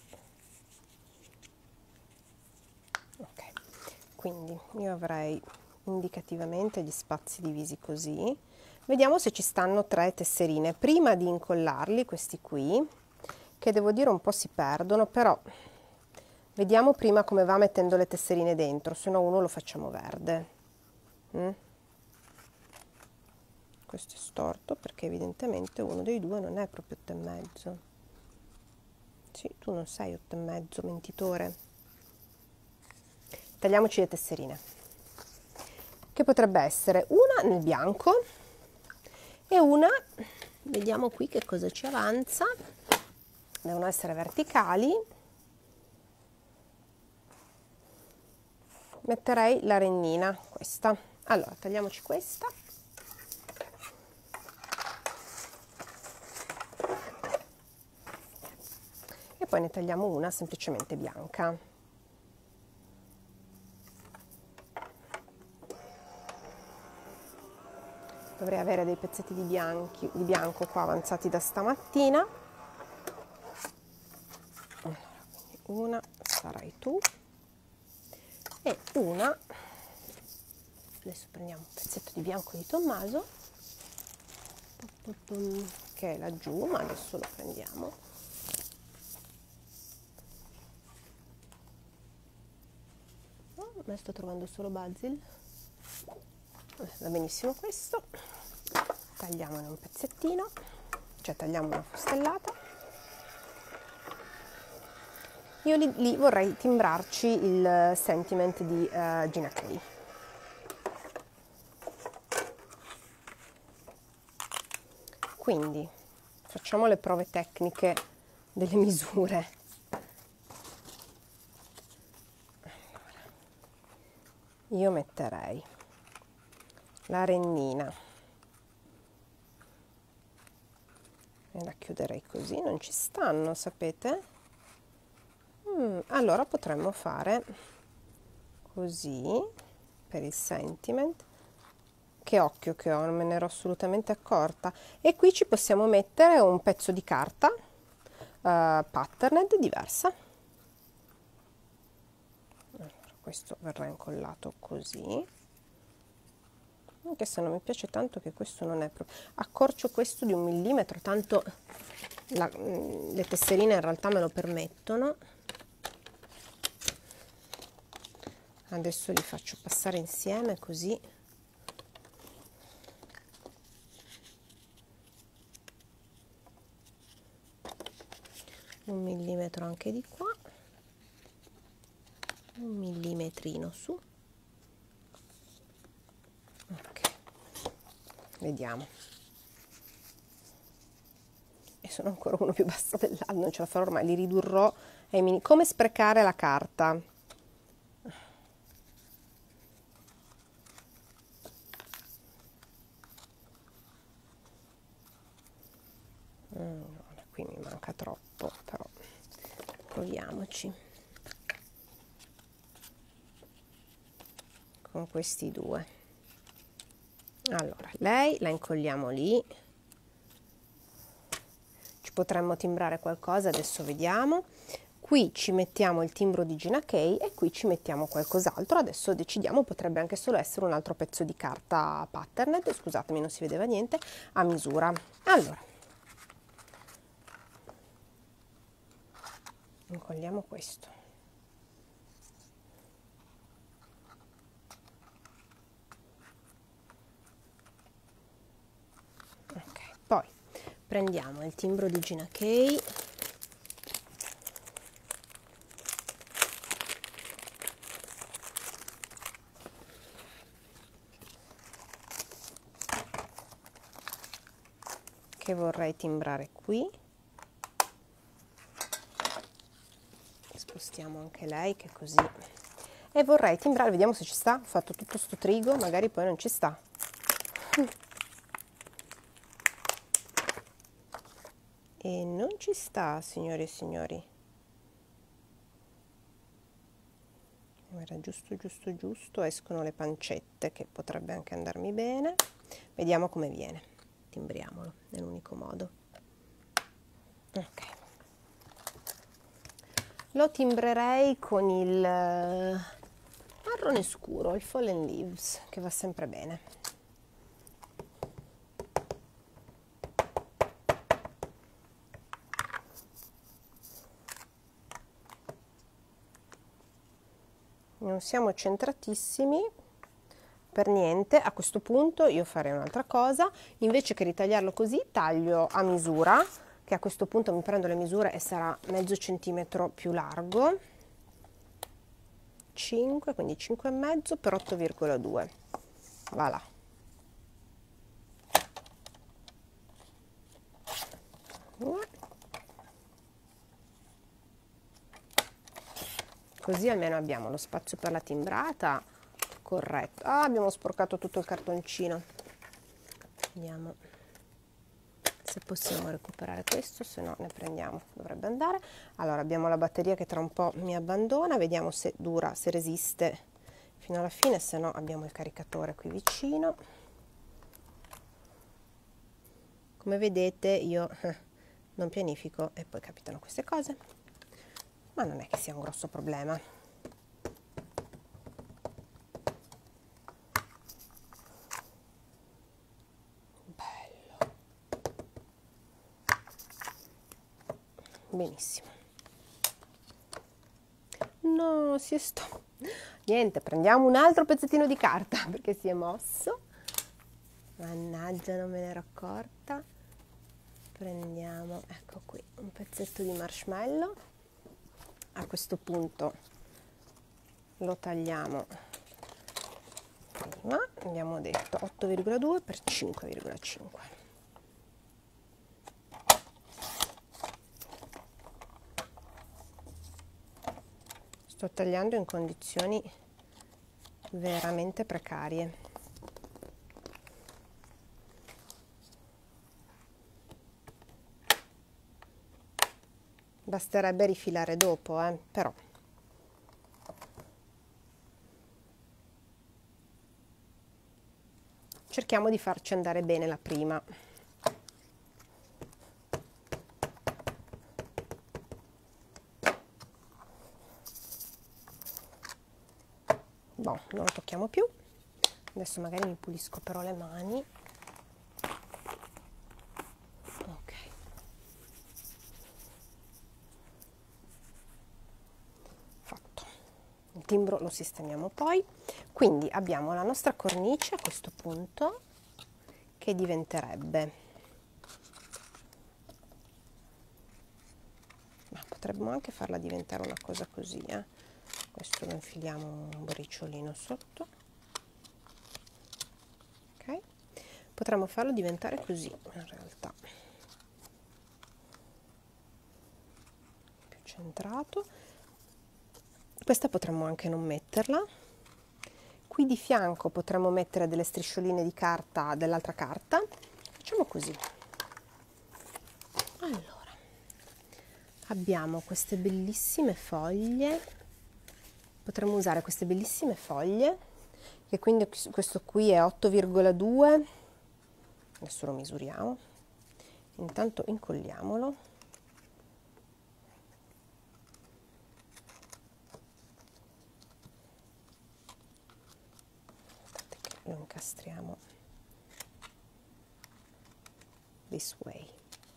A: Ok, quindi io avrei indicativamente gli spazi divisi così. Vediamo se ci stanno tre tesserine. Prima di incollarli, questi qui, che devo dire un po' si perdono, però vediamo prima come va mettendo le tesserine dentro, se no uno lo facciamo verde. Mm? Questo è storto perché evidentemente uno dei due non è proprio otto e mezzo. Sì, tu non sei otto e mezzo, mentitore. Tagliamoci le tesserine, che potrebbe essere una nel bianco e una, vediamo qui che cosa ci avanza, devono essere verticali. Metterei la rennina, questa. Allora, tagliamoci questa. E poi ne tagliamo una semplicemente bianca. Dovrei avere dei pezzetti di, bianchi, di bianco qua avanzati da stamattina. Allora, una sarai tu e una, adesso prendiamo un pezzetto di bianco di Tommaso che è laggiù, ma adesso lo prendiamo. Oh, ma sto trovando solo Basil. va benissimo questo, tagliamone un pezzettino, cioè tagliamo una fustellata. Io lì, lì vorrei timbrarci il Sentiment di uh, Gina K. Quindi facciamo le prove tecniche delle misure. Io metterei la rennina e la chiuderei così, non ci stanno, sapete? Mm, allora potremmo fare così per il Sentiment. Che occhio che ho, non me ne ero assolutamente accorta. E qui ci possiamo mettere un pezzo di carta uh, patterned diversa. Allora, questo verrà incollato così, anche se non mi piace tanto che questo non è proprio, accorcio questo di un millimetro, tanto la, le tesserine in realtà me lo permettono. Adesso li faccio passare insieme così un millimetro anche di qua, un millimetrino su. Ok, vediamo. E sono ancora uno più basso dell'altro, non ce la farò ormai, li ridurrò ai mini. Come sprecare la carta? Mm, qui mi manca troppo, però proviamoci con questi due. Allora, lei la incolliamo lì, ci potremmo timbrare qualcosa, adesso vediamo. Qui ci mettiamo il timbro di Gina K e qui ci mettiamo qualcos'altro, adesso decidiamo, potrebbe anche solo essere un altro pezzo di carta patterned, scusatemi non si vedeva niente, a misura. Allora, incolliamo questo. Ok, poi prendiamo il timbro di Gina K, che vorrei timbrare qui. Spostiamo anche lei che così, e vorrei timbrare, vediamo se ci sta. Ho fatto tutto sto trigo, magari poi non ci sta. E non ci sta, signore e signori. Era giusto giusto giusto, escono le pancette che potrebbe anche andarmi bene. Vediamo come viene, timbriamolo, è l'unico modo. Ok, lo timbrerei con il marrone scuro, il Fallen Leaves, che va sempre bene. Non siamo centratissimi per niente. A questo punto io farei un'altra cosa, invece che ritagliarlo così taglio a misura, che a questo punto mi prendo le misure e sarà mezzo centimetro più largo, cinque, quindi cinque e mezzo per otto virgola due. Voilà. Così almeno abbiamo lo spazio per la timbrata corretto. Ah, abbiamo sporcato tutto il cartoncino. Vediamo se possiamo recuperare questo, se no ne prendiamo, dovrebbe andare. Allora, abbiamo la batteria che tra un po' mi abbandona, vediamo se dura, se resiste fino alla fine, se no abbiamo il caricatore qui vicino. Come vedete io eh, non pianifico e poi capitano queste cose, ma non è che sia un grosso problema. Bello. Benissimo. No, si è sto... Niente, prendiamo un altro pezzettino di carta perché si è mosso. Mannaggia, non me ne ero accorta. Prendiamo, ecco qui, un pezzetto di marshmallow. A questo punto lo tagliamo prima, abbiamo detto otto virgola due per cinque virgola cinque. Sto tagliando in condizioni veramente precarie. Basterebbe rifilare dopo, eh, però. Cerchiamo di farci andare bene la prima. Boh, non lo tocchiamo più. Adesso magari mi pulisco però le mani. Ok. Fatto. Il timbro lo sistemiamo poi. Quindi abbiamo la nostra cornice a questo punto che diventerebbe, ma potremmo anche farla diventare una cosa così, eh? Questo lo infiliamo un briciolino sotto, ok? Potremmo farlo diventare così in realtà, più centrato. Questa potremmo anche non metterla. Qui di fianco potremmo mettere delle striscioline di carta, dell'altra carta. Facciamo così. Allora, abbiamo queste bellissime foglie. Potremmo usare queste bellissime foglie, che quindi questo qui è otto virgola due. Adesso lo misuriamo. Intanto incolliamolo. Lo incastriamo this way.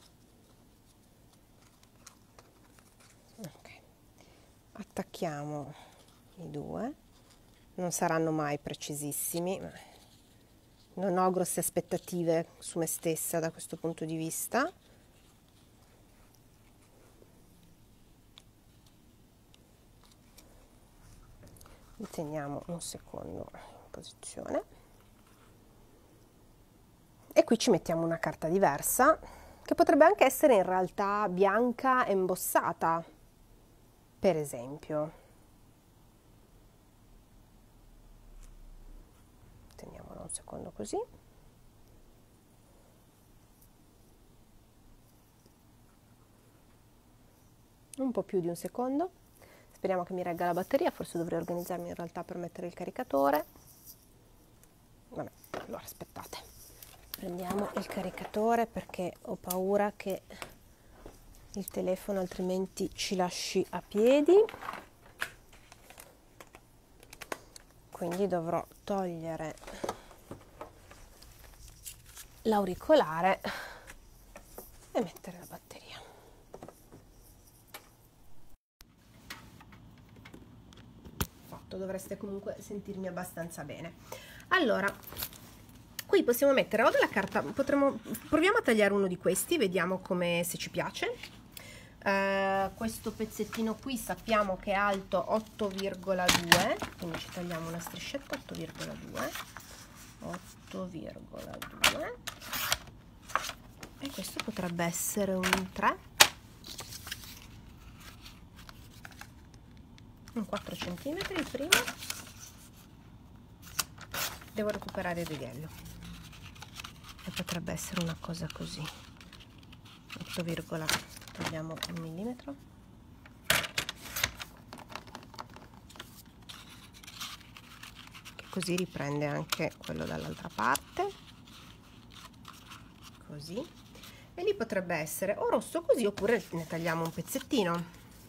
A: Ok, attacchiamo i due, non saranno mai precisissimi, ma non ho grosse aspettative su me stessa da questo punto di vista. Li teniamo un secondo in posizione. E qui ci mettiamo una carta diversa, che potrebbe anche essere in realtà bianca e imbossata, per esempio. Teniamola un secondo così. Un po' più di un secondo. Speriamo che mi regga la batteria, forse dovrei organizzarmi in realtà per mettere il caricatore. Vabbè, allora aspettate. Prendiamo il caricatore perché ho paura che il telefono altrimenti ci lasci a piedi. Quindi dovrò togliere l'auricolare e mettere la batteria. Fatto, dovreste comunque sentirmi abbastanza bene. Allora, qui possiamo mettere o della carta, potremmo, proviamo a tagliare uno di questi, vediamo come, se ci piace. Uh, questo pezzettino qui sappiamo che è alto otto virgola due, quindi ci tagliamo una striscetta otto virgola due, otto virgola due, e questo potrebbe essere un tre, un quattro centimetri il primo. Devo recuperare il righello. E potrebbe essere una cosa così, otto, togliamo un millimetro, che così riprende anche quello dall'altra parte, così, e lì potrebbe essere o rosso così, oppure ne tagliamo un pezzettino.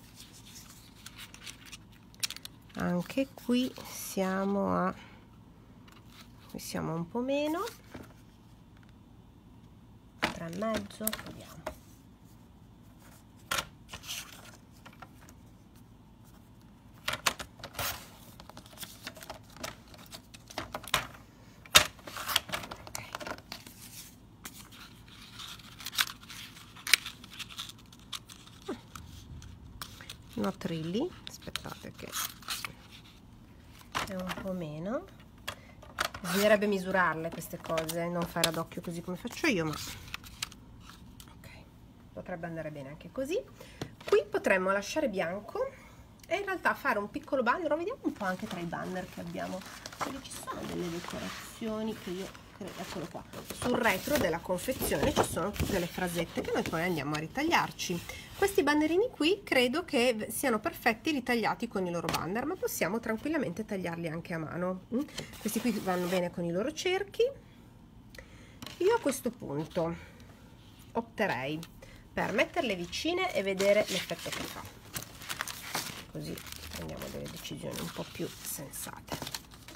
A: Anche qui siamo a, qui siamo un po' meno, tre e mezzo, proviamo. not really, aspettate che è un po' meno, bisognerebbe misurarle queste cose, non fare ad occhio così come faccio io, ma ok, potrebbe andare bene anche così. Qui potremmo lasciare bianco e in realtà fare un piccolo banner, vediamo un po' anche tra i banner che abbiamo, perché ci sono delle decorazioni che io credo, eccolo qua, sul retro della confezione ci sono tutte le frasette che noi poi andiamo a ritagliarci. Questi bannerini qui credo che siano perfetti ritagliati con i loro banner, ma possiamo tranquillamente tagliarli anche a mano. Questi qui vanno bene con i loro cerchi. Io a questo punto opterei per metterle vicine e vedere l'effetto che fa, così prendiamo delle decisioni un po' più sensate.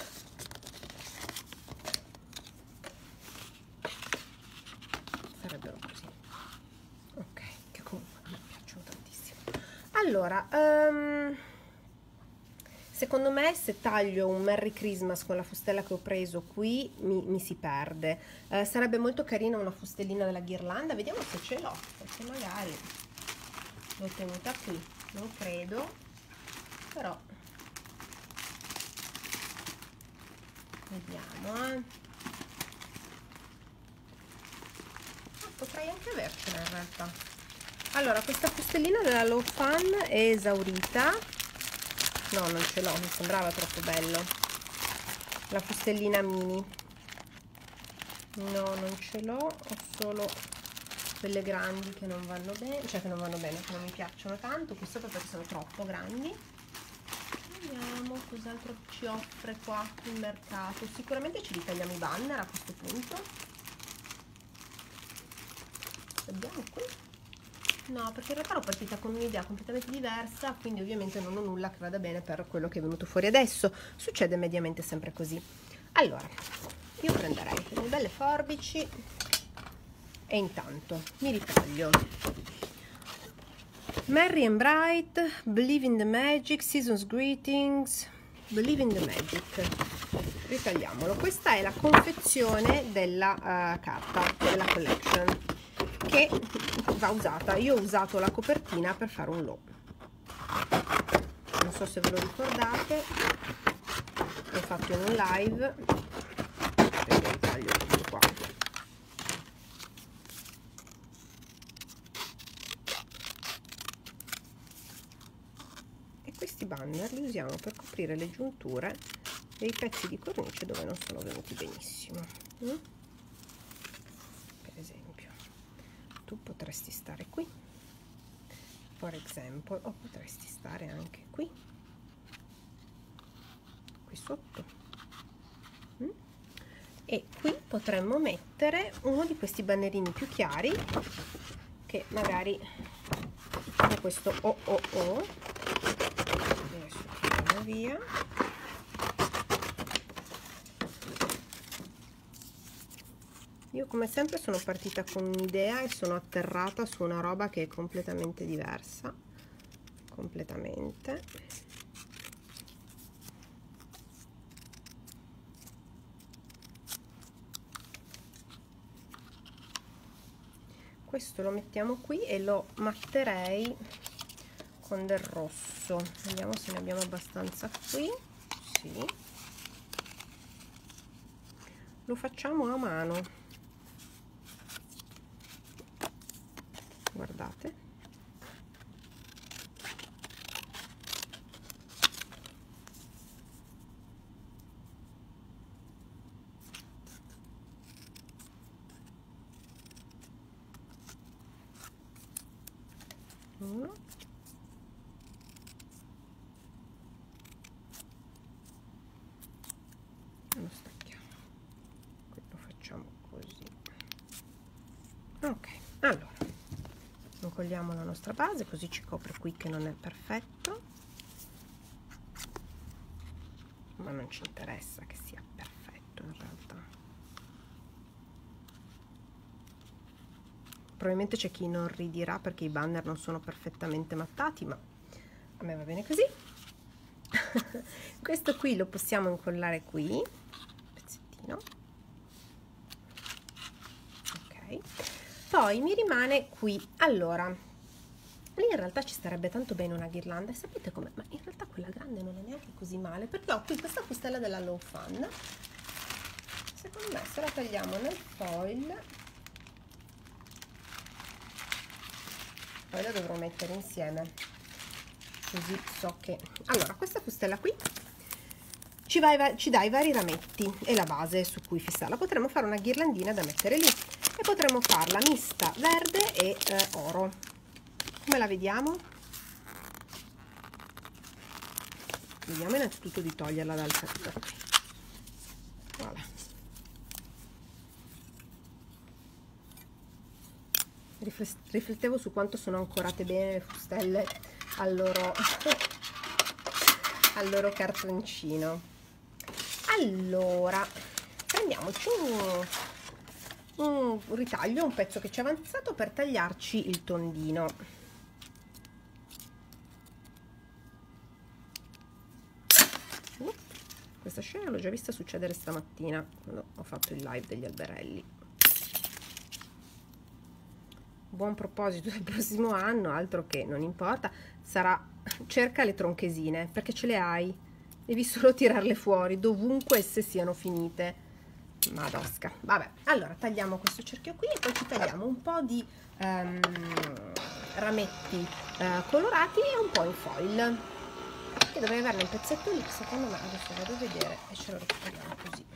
A: Sarebbero così, ok, che comunque a me piacciono tantissimo. Allora, um, secondo me se taglio un Merry Christmas con la fustella che ho preso qui mi, mi si perde. Uh, sarebbe molto carina una fustellina della ghirlanda, vediamo se ce l'ho, perché magari l'ho tenuta qui, non credo, però vediamo, eh. Potrei anche avercela in realtà. Allora, questa fustellina della Low Fun è esaurita, no, non ce l'ho, mi sembrava troppo bello, la fustellina mini, no, non ce l'ho, ho solo quelle grandi che non vanno bene, cioè che non vanno bene, che non mi piacciono tanto qui sopra perché sono troppo grandi. Vediamo cos'altro ci offre qua il mercato. Sicuramente ci ritagliamo i banner a questo punto. Abbiamo qui? No, perché in realtà ero partita con un'idea completamente diversa, quindi ovviamente non ho nulla che vada bene per quello che è venuto fuori adesso. Succede mediamente sempre così. Allora, io prenderei le belle forbici e intanto mi ritaglio Merry and Bright, Believe in the Magic, Season's Greetings, Believe in the Magic. Ritagliamolo. Questa è la confezione della uh, carta, della collection, che va usata. Io ho usato la copertina per fare un low, non so se ve lo ricordate, l'ho fatto in un live, e taglio tutto qua. E questi banner li usiamo per coprire le giunture dei pezzi di cornice dove non sono venuti benissimo. mm? Per esempio, tu potresti stare qui, for example, o potresti stare anche qui, qui sotto, mm? E qui potremmo mettere uno di questi bannerini più chiari, che magari è questo O O O. Adesso tiriamo via. Io come sempre sono partita con un'idea e sono atterrata su una roba che è completamente diversa, completamente. Questo lo mettiamo qui e lo matterei con del rosso. Vediamo se ne abbiamo abbastanza qui. Sì. Lo facciamo a mano. Guardate, uno, lo stacchiamo, qui lo facciamo così. Ok, allora incolliamo la nostra base, così ci copre qui che non è perfetto, ma non ci interessa che sia perfetto in realtà. Probabilmente c'è chi non ridirà perché i banner non sono perfettamente mattati, ma a me va bene così. Questo qui lo possiamo incollare qui, pezzettino. Ok. Poi mi rimane qui, allora, lì in realtà ci starebbe tanto bene una ghirlanda, e sapete com'è? Ma in realtà quella grande non è neanche così male, perché ho qui questa fustella della Low Fun. Secondo me se la tagliamo nel foil, poi la dovrò mettere insieme, così so che... Allora, questa fustella qui ci, va, ci dà i vari rametti e la base su cui fissarla. Potremmo fare una ghirlandina da mettere lì, e potremmo farla mista verde e eh, oro. Come la vediamo? Vediamo innanzitutto di toglierla dal setto. Voilà. Riflettevo su quanto sono ancorate bene le fustelle al loro, al loro cartoncino. Allora, prendiamoci un, un ritaglio, un pezzo che ci è avanzato, per tagliarci il tondino. Uh, questa scena l'ho già vista succedere stamattina quando ho fatto il live degli alberelli. Buon proposito del prossimo anno, altro che non importa, sarà cerca le tronchesine, perché ce le hai, devi solo tirarle fuori dovunque esse siano finite. Madosca. Vabbè, allora tagliamo questo cerchio qui e poi ci tagliamo un po' di um, rametti uh, colorati e un po' in foil, che dovrei averne un pezzetto lì, secondo me. Adesso vado a vedere e ce lo ritagliamo così.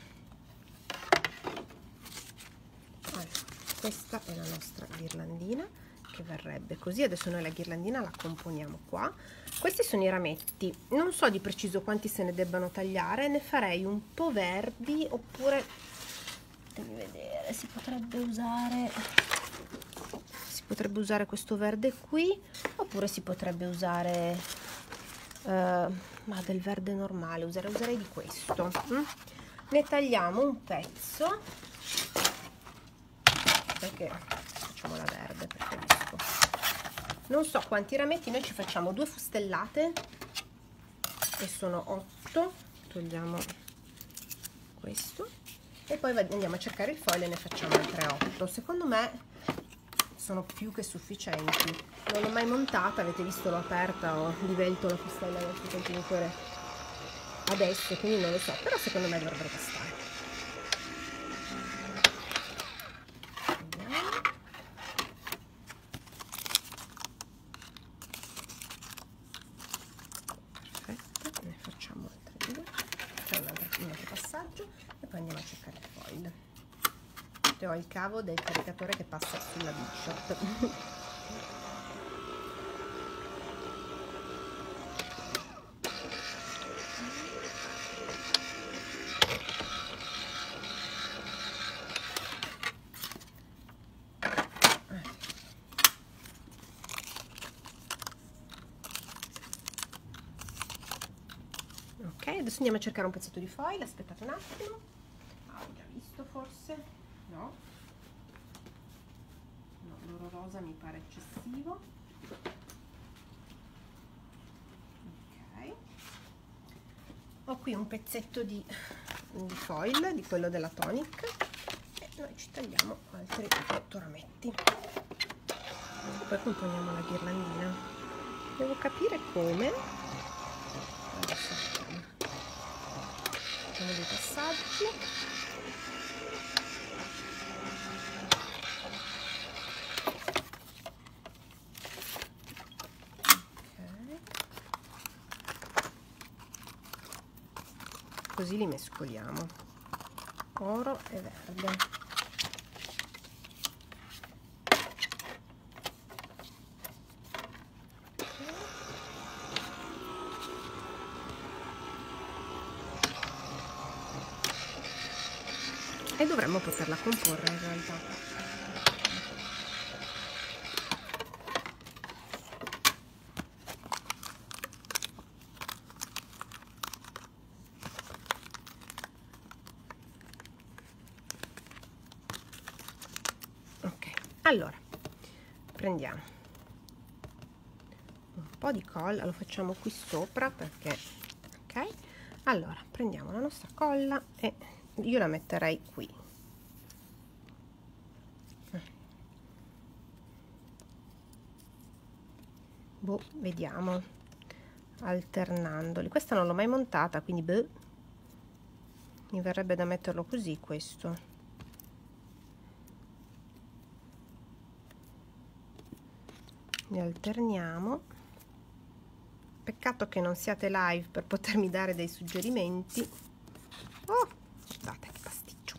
A: Allora, questa è la nostra ghirlandina, che verrebbe così. Adesso noi la ghirlandina la componiamo qua. Questi sono i rametti, non so di preciso quanti se ne debbano tagliare, ne farei un po' verdi, oppure devi vedere, si potrebbe usare si potrebbe usare questo verde qui, oppure si potrebbe usare uh, ma del verde normale, userei, userei di questo. mm? Ne tagliamo un pezzo, perché facciamo la verde, preferisco. Non so quanti rametti, noi ci facciamo due fustellate e sono otto. Togliamo questo e poi andiamo a cercare il foil e ne facciamo altre otto. Secondo me sono più che sufficienti. Non l'ho mai montata, avete visto, l'ho aperta, ho divelto la fustella del suo contenitore adesso, quindi non lo so, però secondo me dovrebbero bastare. E poi andiamo a cercare il foil. E ho il cavo del caricatore che passa sulla Big Shot. Ok, adesso andiamo a cercare un pezzetto di foil. Aspettate un attimo. Ah, ho già visto forse? No? No, l'oro rosa mi pare eccessivo. Ok. Ho qui un pezzetto di, di foil, di quello della Tonic, e noi ci tagliamo altri otto rametti. Poi componiamo la ghirlandina. Devo capire come. Adesso facciamo dei passaggi. Okay. Così li mescoliamo, oro e verde. E dovremmo poterla comporre in realtà. Ok, allora prendiamo un po' di colla, lo facciamo qui sopra perché ok. Allora prendiamo la nostra colla e io la metterei qui. boh, vediamo, alternandoli. Questa non l'ho mai montata, quindi boh, mi verrebbe da metterlo così questo. Li alterniamo. Peccato che non siate live per potermi dare dei suggerimenti. Oh, guardate che pasticcio.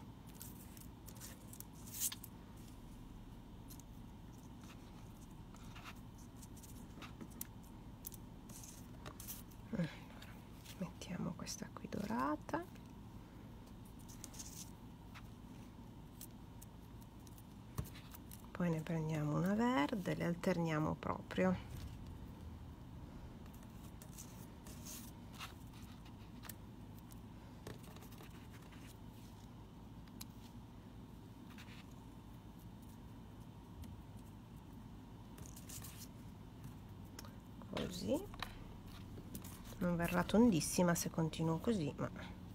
A: Allora, mettiamo questa qui dorata. Poi ne prendiamo una verde, le alterniamo proprio. Così. Non verrà tondissima se continuo così, ma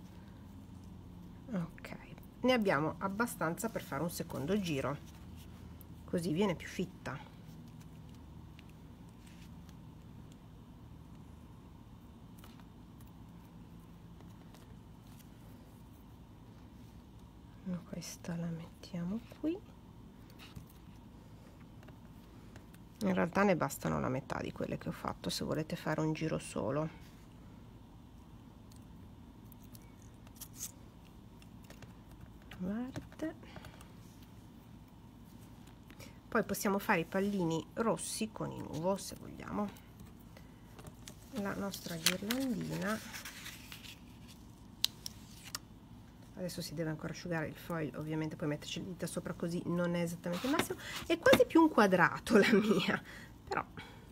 A: ok, ne abbiamo abbastanza per fare un secondo giro, così viene più fitta. Questa la mettiamo qui. In realtà ne bastano la metà di quelle che ho fatto se volete fare un giro solo. Verde. Poi possiamo fare i pallini rossi con i nuvo se vogliamo. La nostra ghirlandina. Adesso si deve ancora asciugare il foil, ovviamente poi metterci le dita sopra così non è esattamente il massimo. È quasi più un quadrato la mia, però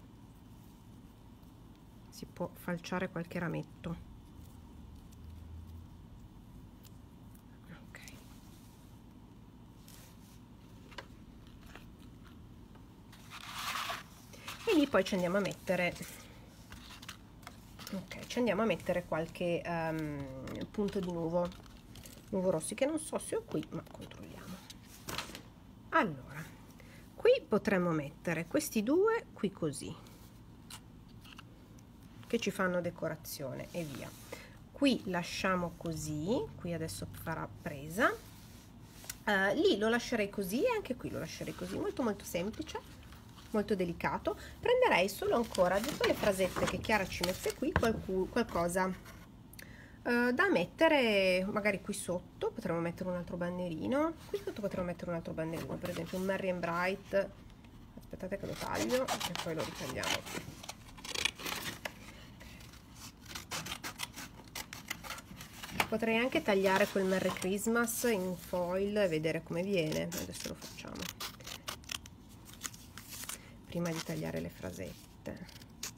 A: si può falciare qualche rametto. Ok. E lì poi ci andiamo a mettere, ok, ci andiamo a mettere qualche um, punto di nuovo. Nuovo rossi che non so se ho qui, ma controlliamo. Allora, qui potremmo mettere questi due qui così, che ci fanno decorazione e via. Qui lasciamo così, qui adesso farà presa. Uh, lì lo lascerei così e anche qui lo lascerei così, molto molto semplice, molto delicato. Prenderei solo ancora di quelle frasette che Chiara ci mette qui, qualcu qualcosa Uh, da mettere magari qui sotto. Potremmo mettere un altro bannerino qui sotto, potremmo mettere un altro bannerino, per esempio un Merry and Bright. Aspettate che lo taglio e poi lo ritagliamo. Potrei anche tagliare quel Merry Christmas in foil e vedere come viene. Adesso lo facciamo prima di tagliare le frasette.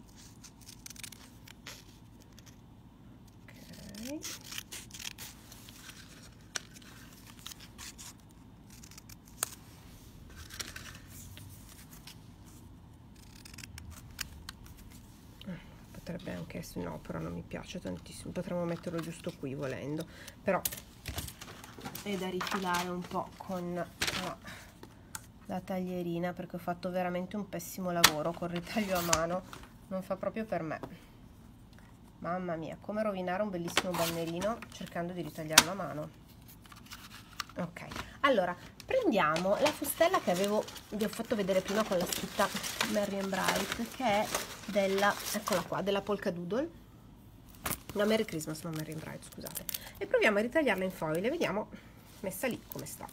A: Potrebbe anche essere, no, però non mi piace tantissimo. Potremmo metterlo giusto qui volendo, però è da rifilare un po' con la, la taglierina, perché ho fatto veramente un pessimo lavoro col ritaglio a mano, non fa proprio per me. Mamma mia, come rovinare un bellissimo bannerino cercando di ritagliarlo a mano. Ok, allora prendiamo la fustella che avevo, vi ho fatto vedere prima con la scritta Merry and Bright, che è della, eccola qua, della Polka Doodle. No, Merry Christmas, non Merry and Bright, scusate. E proviamo a ritagliarla in foil e vediamo messa lì come sta.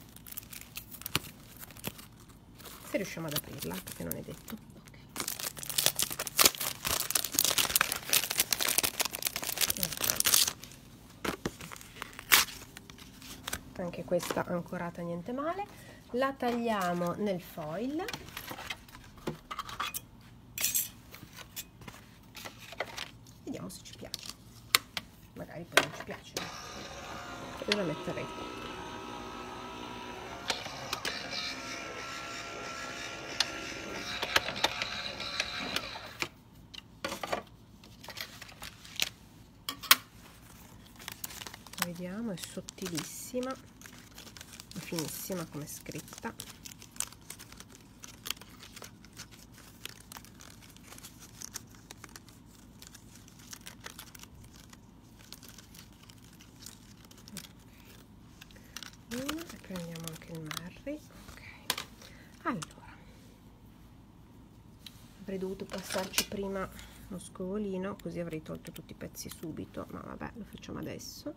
A: Se riusciamo ad aprirla, perché non è detto. Anche questa ancorata niente male. La tagliamo nel foil. Vediamo se ci piace. Magari poi non ci piace. Io la metterei. Vediamo, è sottilissima, è finissima come scritta. prendiamo anche il Merry. Ok, allora avrei dovuto passarci prima lo scovolino, così avrei tolto tutti i pezzi subito, ma vabbè, lo facciamo adesso.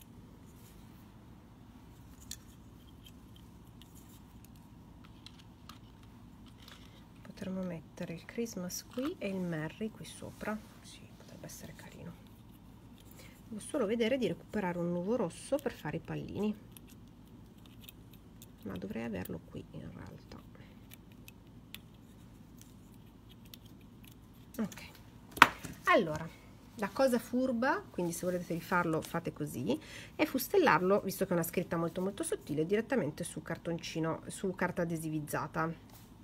A: Potremmo mettere il Christmas qui e il Merry qui sopra, sì, potrebbe essere carino. Devo solo vedere di recuperare un nuovo rosso per fare i pallini, ma dovrei averlo qui in realtà. Ok, allora la cosa furba, quindi se volete rifarlo fate così, è fustellarlo, visto che è una scritta molto molto sottile, direttamente su cartoncino, su carta adesivizzata.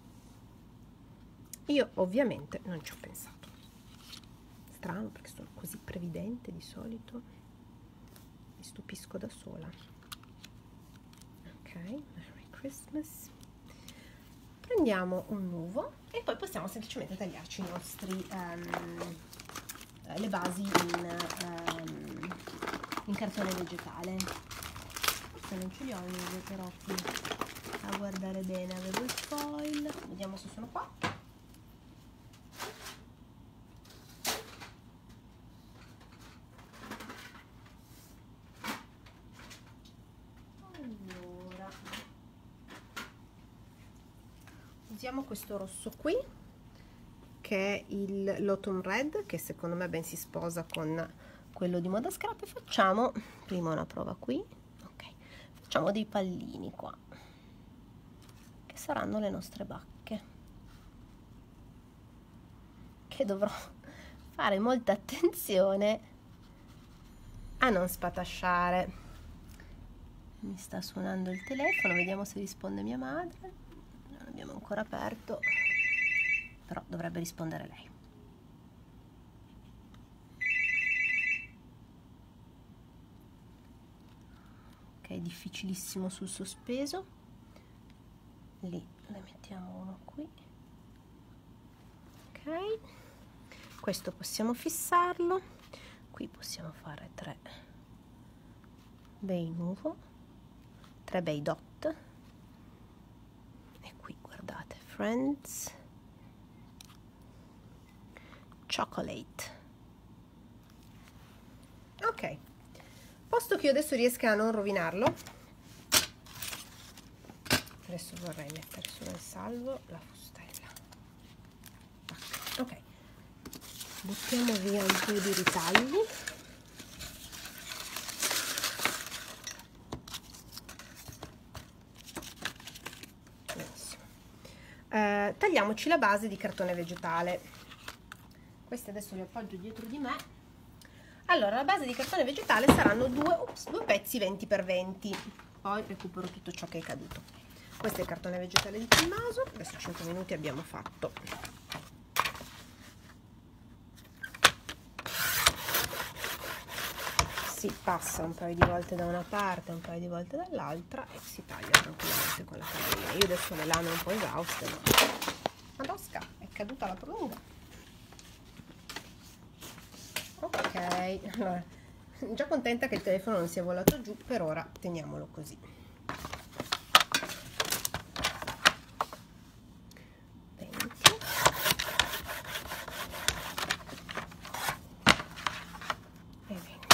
A: Io ovviamente non ci ho pensato, strano perché sono così previdente di solito, mi stupisco da sola. Ok, Merry Christmas. Prendiamo un nuovo e poi possiamo semplicemente tagliarci i nostri um, le basi in, um, in cartone vegetale. Forse non ce li ho io, però qui a guardare bene avevo il foil, vediamo se sono qua. Allora, usiamo questo rosso qui, che è il l'Autumn Red, che secondo me ben si sposa con quello di Moda Scrap, e facciamo prima una prova qui. Ok, facciamo dei pallini qua, che saranno le nostre bacche, che dovrò fare molta attenzione a non spatasciare. Mi sta suonando il telefono, vediamo se risponde mia madre. Non abbiamo ancora aperto, però dovrebbe rispondere lei. Ok, difficilissimo sul sospeso. Lì ne mettiamo uno qui. Ok, questo possiamo fissarlo. Qui possiamo fare tre bei nuvo, tre bei dot. E qui guardate, Friends Chocolate. Ok, posto che io adesso riesca a non rovinarlo, adesso vorrei mettere solo in salvo la fustella. Ok, buttiamo via un po' di ritagli. Benissimo. Eh, tagliamoci la base di cartone vegetale. Questi adesso li appoggio dietro di me. Allora, la base di cartone vegetale saranno due, ups, due pezzi venti per venti. Poi recupero tutto ciò che è caduto. Questo è il cartone vegetale di Tommaso. Adesso cinque minuti abbiamo fatto. Si passa un paio di volte da una parte, un paio di volte dall'altra e si taglia tranquillamente con la carabina. Io adesso le lame un po' esauste, ma Madosca, è caduta la prolunga. Ok, allora, già contenta che il telefono non sia volato giù, per ora teniamolo così. venti. E venti.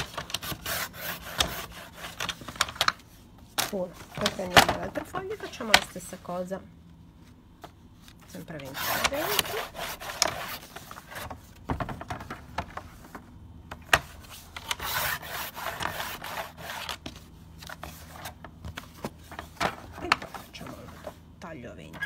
A: Uno. Poi prendiamo l'altro foglio e facciamo la stessa cosa. Sempre venti e venti. Taglio a venti.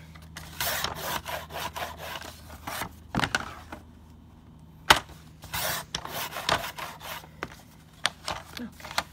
A: Okay.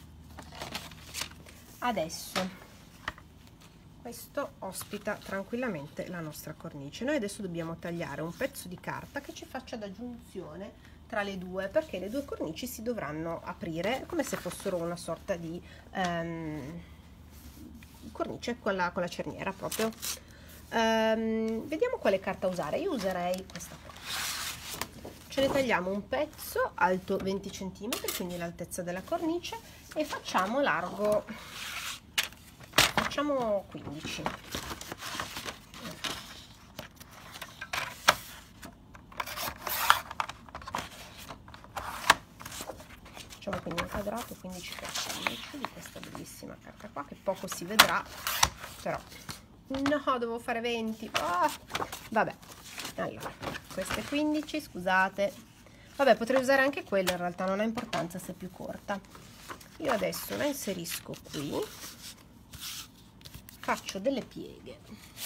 A: Adesso questo ospita tranquillamente la nostra cornice. Noi adesso dobbiamo tagliare un pezzo di carta che ci faccia da giunzione tra le due, perché le due cornici si dovranno aprire come se fossero una sorta di um, cornice con la, con la cerniera proprio. Um, vediamo quale carta usare. Io userei questa qua. Ce ne tagliamo un pezzo alto venti centimetri, quindi l'altezza della cornice, e facciamo largo facciamo quindici. Facciamo quindi un quadrato quindici per quindici di questa bellissima carta qua, che poco si vedrà, però no, devo fare venti. Ah, vabbè, allora queste quindici, scusate, vabbè, potrei usare anche quella, in realtà non ha importanza se è più corta. Io adesso la inserisco qui, faccio delle pieghe,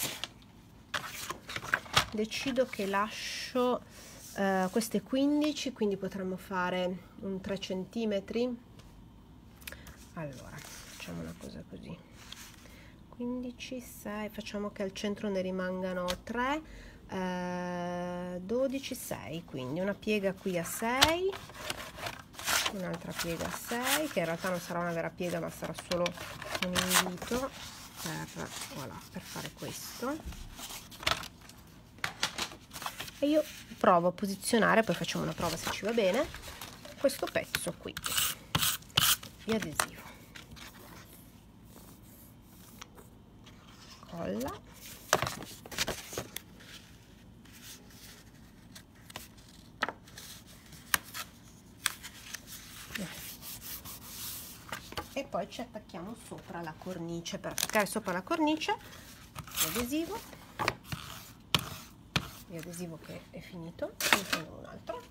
A: decido che lascio uh, queste quindici, quindi potremmo fare un tre centimetri. Allora facciamo una cosa così, quindici, sei, facciamo che al centro ne rimangano tre, eh, dodici, sei, quindi una piega qui a sei, un'altra piega a sei, che in realtà non sarà una vera piega ma sarà solo un invito per, voilà, per fare questo. E io provo a posizionare, poi facciamo una prova se ci va bene, questo pezzo qui di adesivo. Colla, e poi ci attacchiamo sopra la cornice. Per attaccare sopra la cornice l'adesivo, l'adesivo che è finito, ne prendo un altro,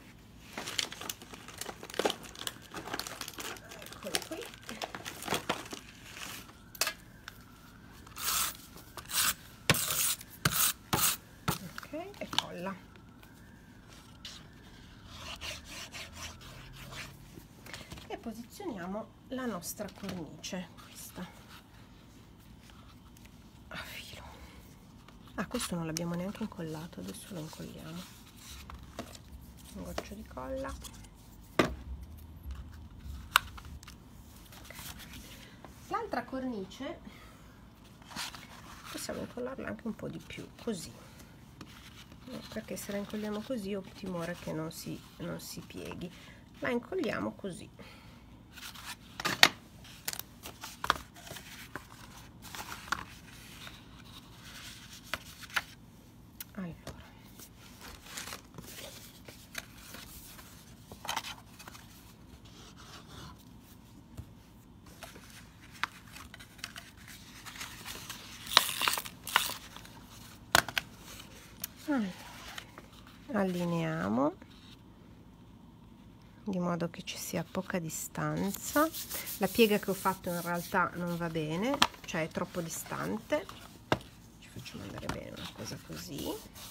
A: eccolo qui, ok, e colla. E posizioniamo la nostra cornice, questa a filo. Ah, questo non l'abbiamo neanche incollato, adesso lo incolliamo. Un goccio di colla. L'altra cornice possiamo incollarla anche un po' di più, così, perché se la incolliamo così ho timore che non si, non si pieghi. La incolliamo così. Allora, allineiamo di modo che ci sia poca distanza. La piega che ho fatto in realtà non va bene, cioè è troppo distante. Ci facciamo andare bene una cosa così.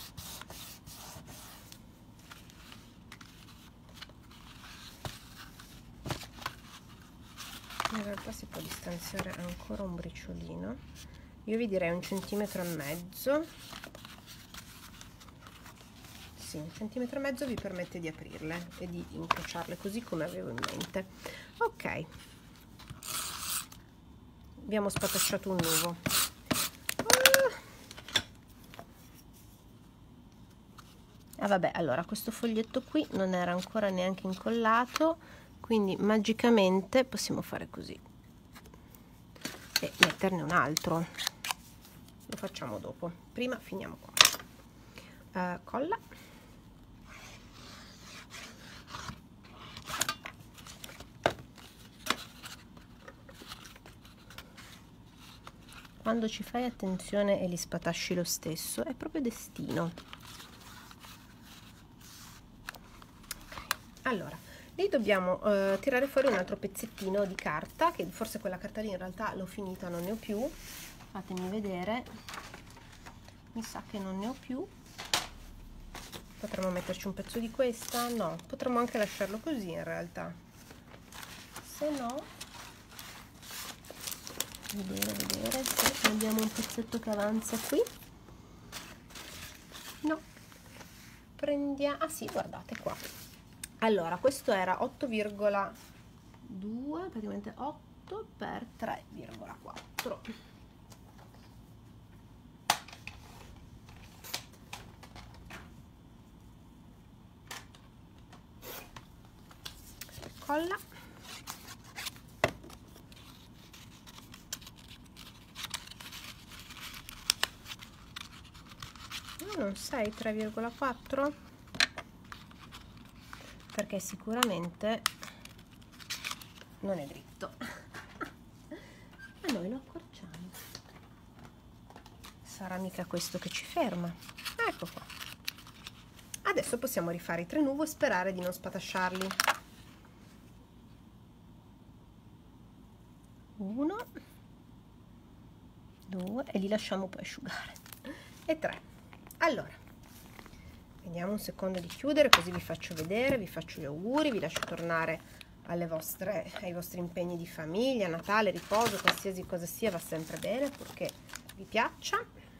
A: In realtà si può distanziare ancora un briciolino. Io vi direi un centimetro e mezzo. Sì, un centimetro e mezzo vi permette di aprirle e di incrociarle così come avevo in mente. Ok, abbiamo spatacciato un nuvo. Ah vabbè, allora questo foglietto qui non era ancora neanche incollato, quindi magicamente possiamo fare così e metterne un altro. Lo facciamo dopo, prima finiamo qua. Uh, colla. Quando ci fai attenzione e li spatasci lo stesso, è proprio destino. Allora, lì dobbiamo eh, tirare fuori un altro pezzettino di carta, che forse quella carta lì in realtà l'ho finita, non ne ho più. Fatemi vedere, mi sa che non ne ho più. Potremmo metterci un pezzo di questa? No, potremmo anche lasciarlo così in realtà. Se no, vedere, vedere se abbiamo un pezzetto che avanza qui. No, prendiamo, ah sì, guardate qua. Allora, questo era otto virgola due, praticamente otto per tre virgola quattro. Colla. non sei tre virgola quattro? Perché sicuramente non è dritto. Ma noi lo accorciamo. Sarà mica questo che ci ferma. Ecco qua. Adesso possiamo rifare i tre nuvo e sperare di non spatasciarli. Uno, due, e li lasciamo poi asciugare. E tre. Allora, vediamo un secondo di chiudere, così vi faccio vedere, vi faccio gli auguri, vi lascio tornare alle vostre, ai vostri impegni di famiglia, Natale, riposo, qualsiasi cosa sia, va sempre bene, purché vi piaccia.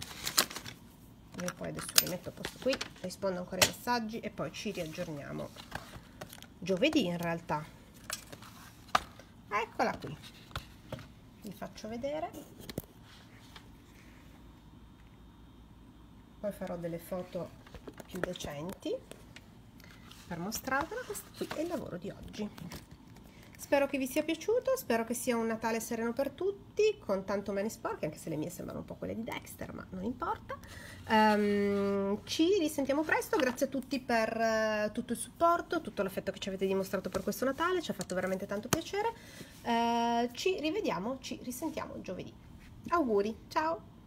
A: Io poi adesso li metto a posto qui, rispondo ancora ai messaggi e poi ci riaggiorniamo giovedì in realtà. Eccola qui, vi faccio vedere, poi farò delle foto più decenti per mostrarvela. Questo qui è il lavoro di oggi. Spero che vi sia piaciuto, spero che sia un Natale sereno per tutti, con tanto mani sporche, anche se le mie sembrano un po' quelle di Dexter, ma non importa. Um, ci risentiamo presto, grazie a tutti per uh, tutto il supporto, tutto l'affetto che ci avete dimostrato per questo Natale, ci ha fatto veramente tanto piacere. Uh, ci rivediamo, ci risentiamo giovedì. Auguri, ciao!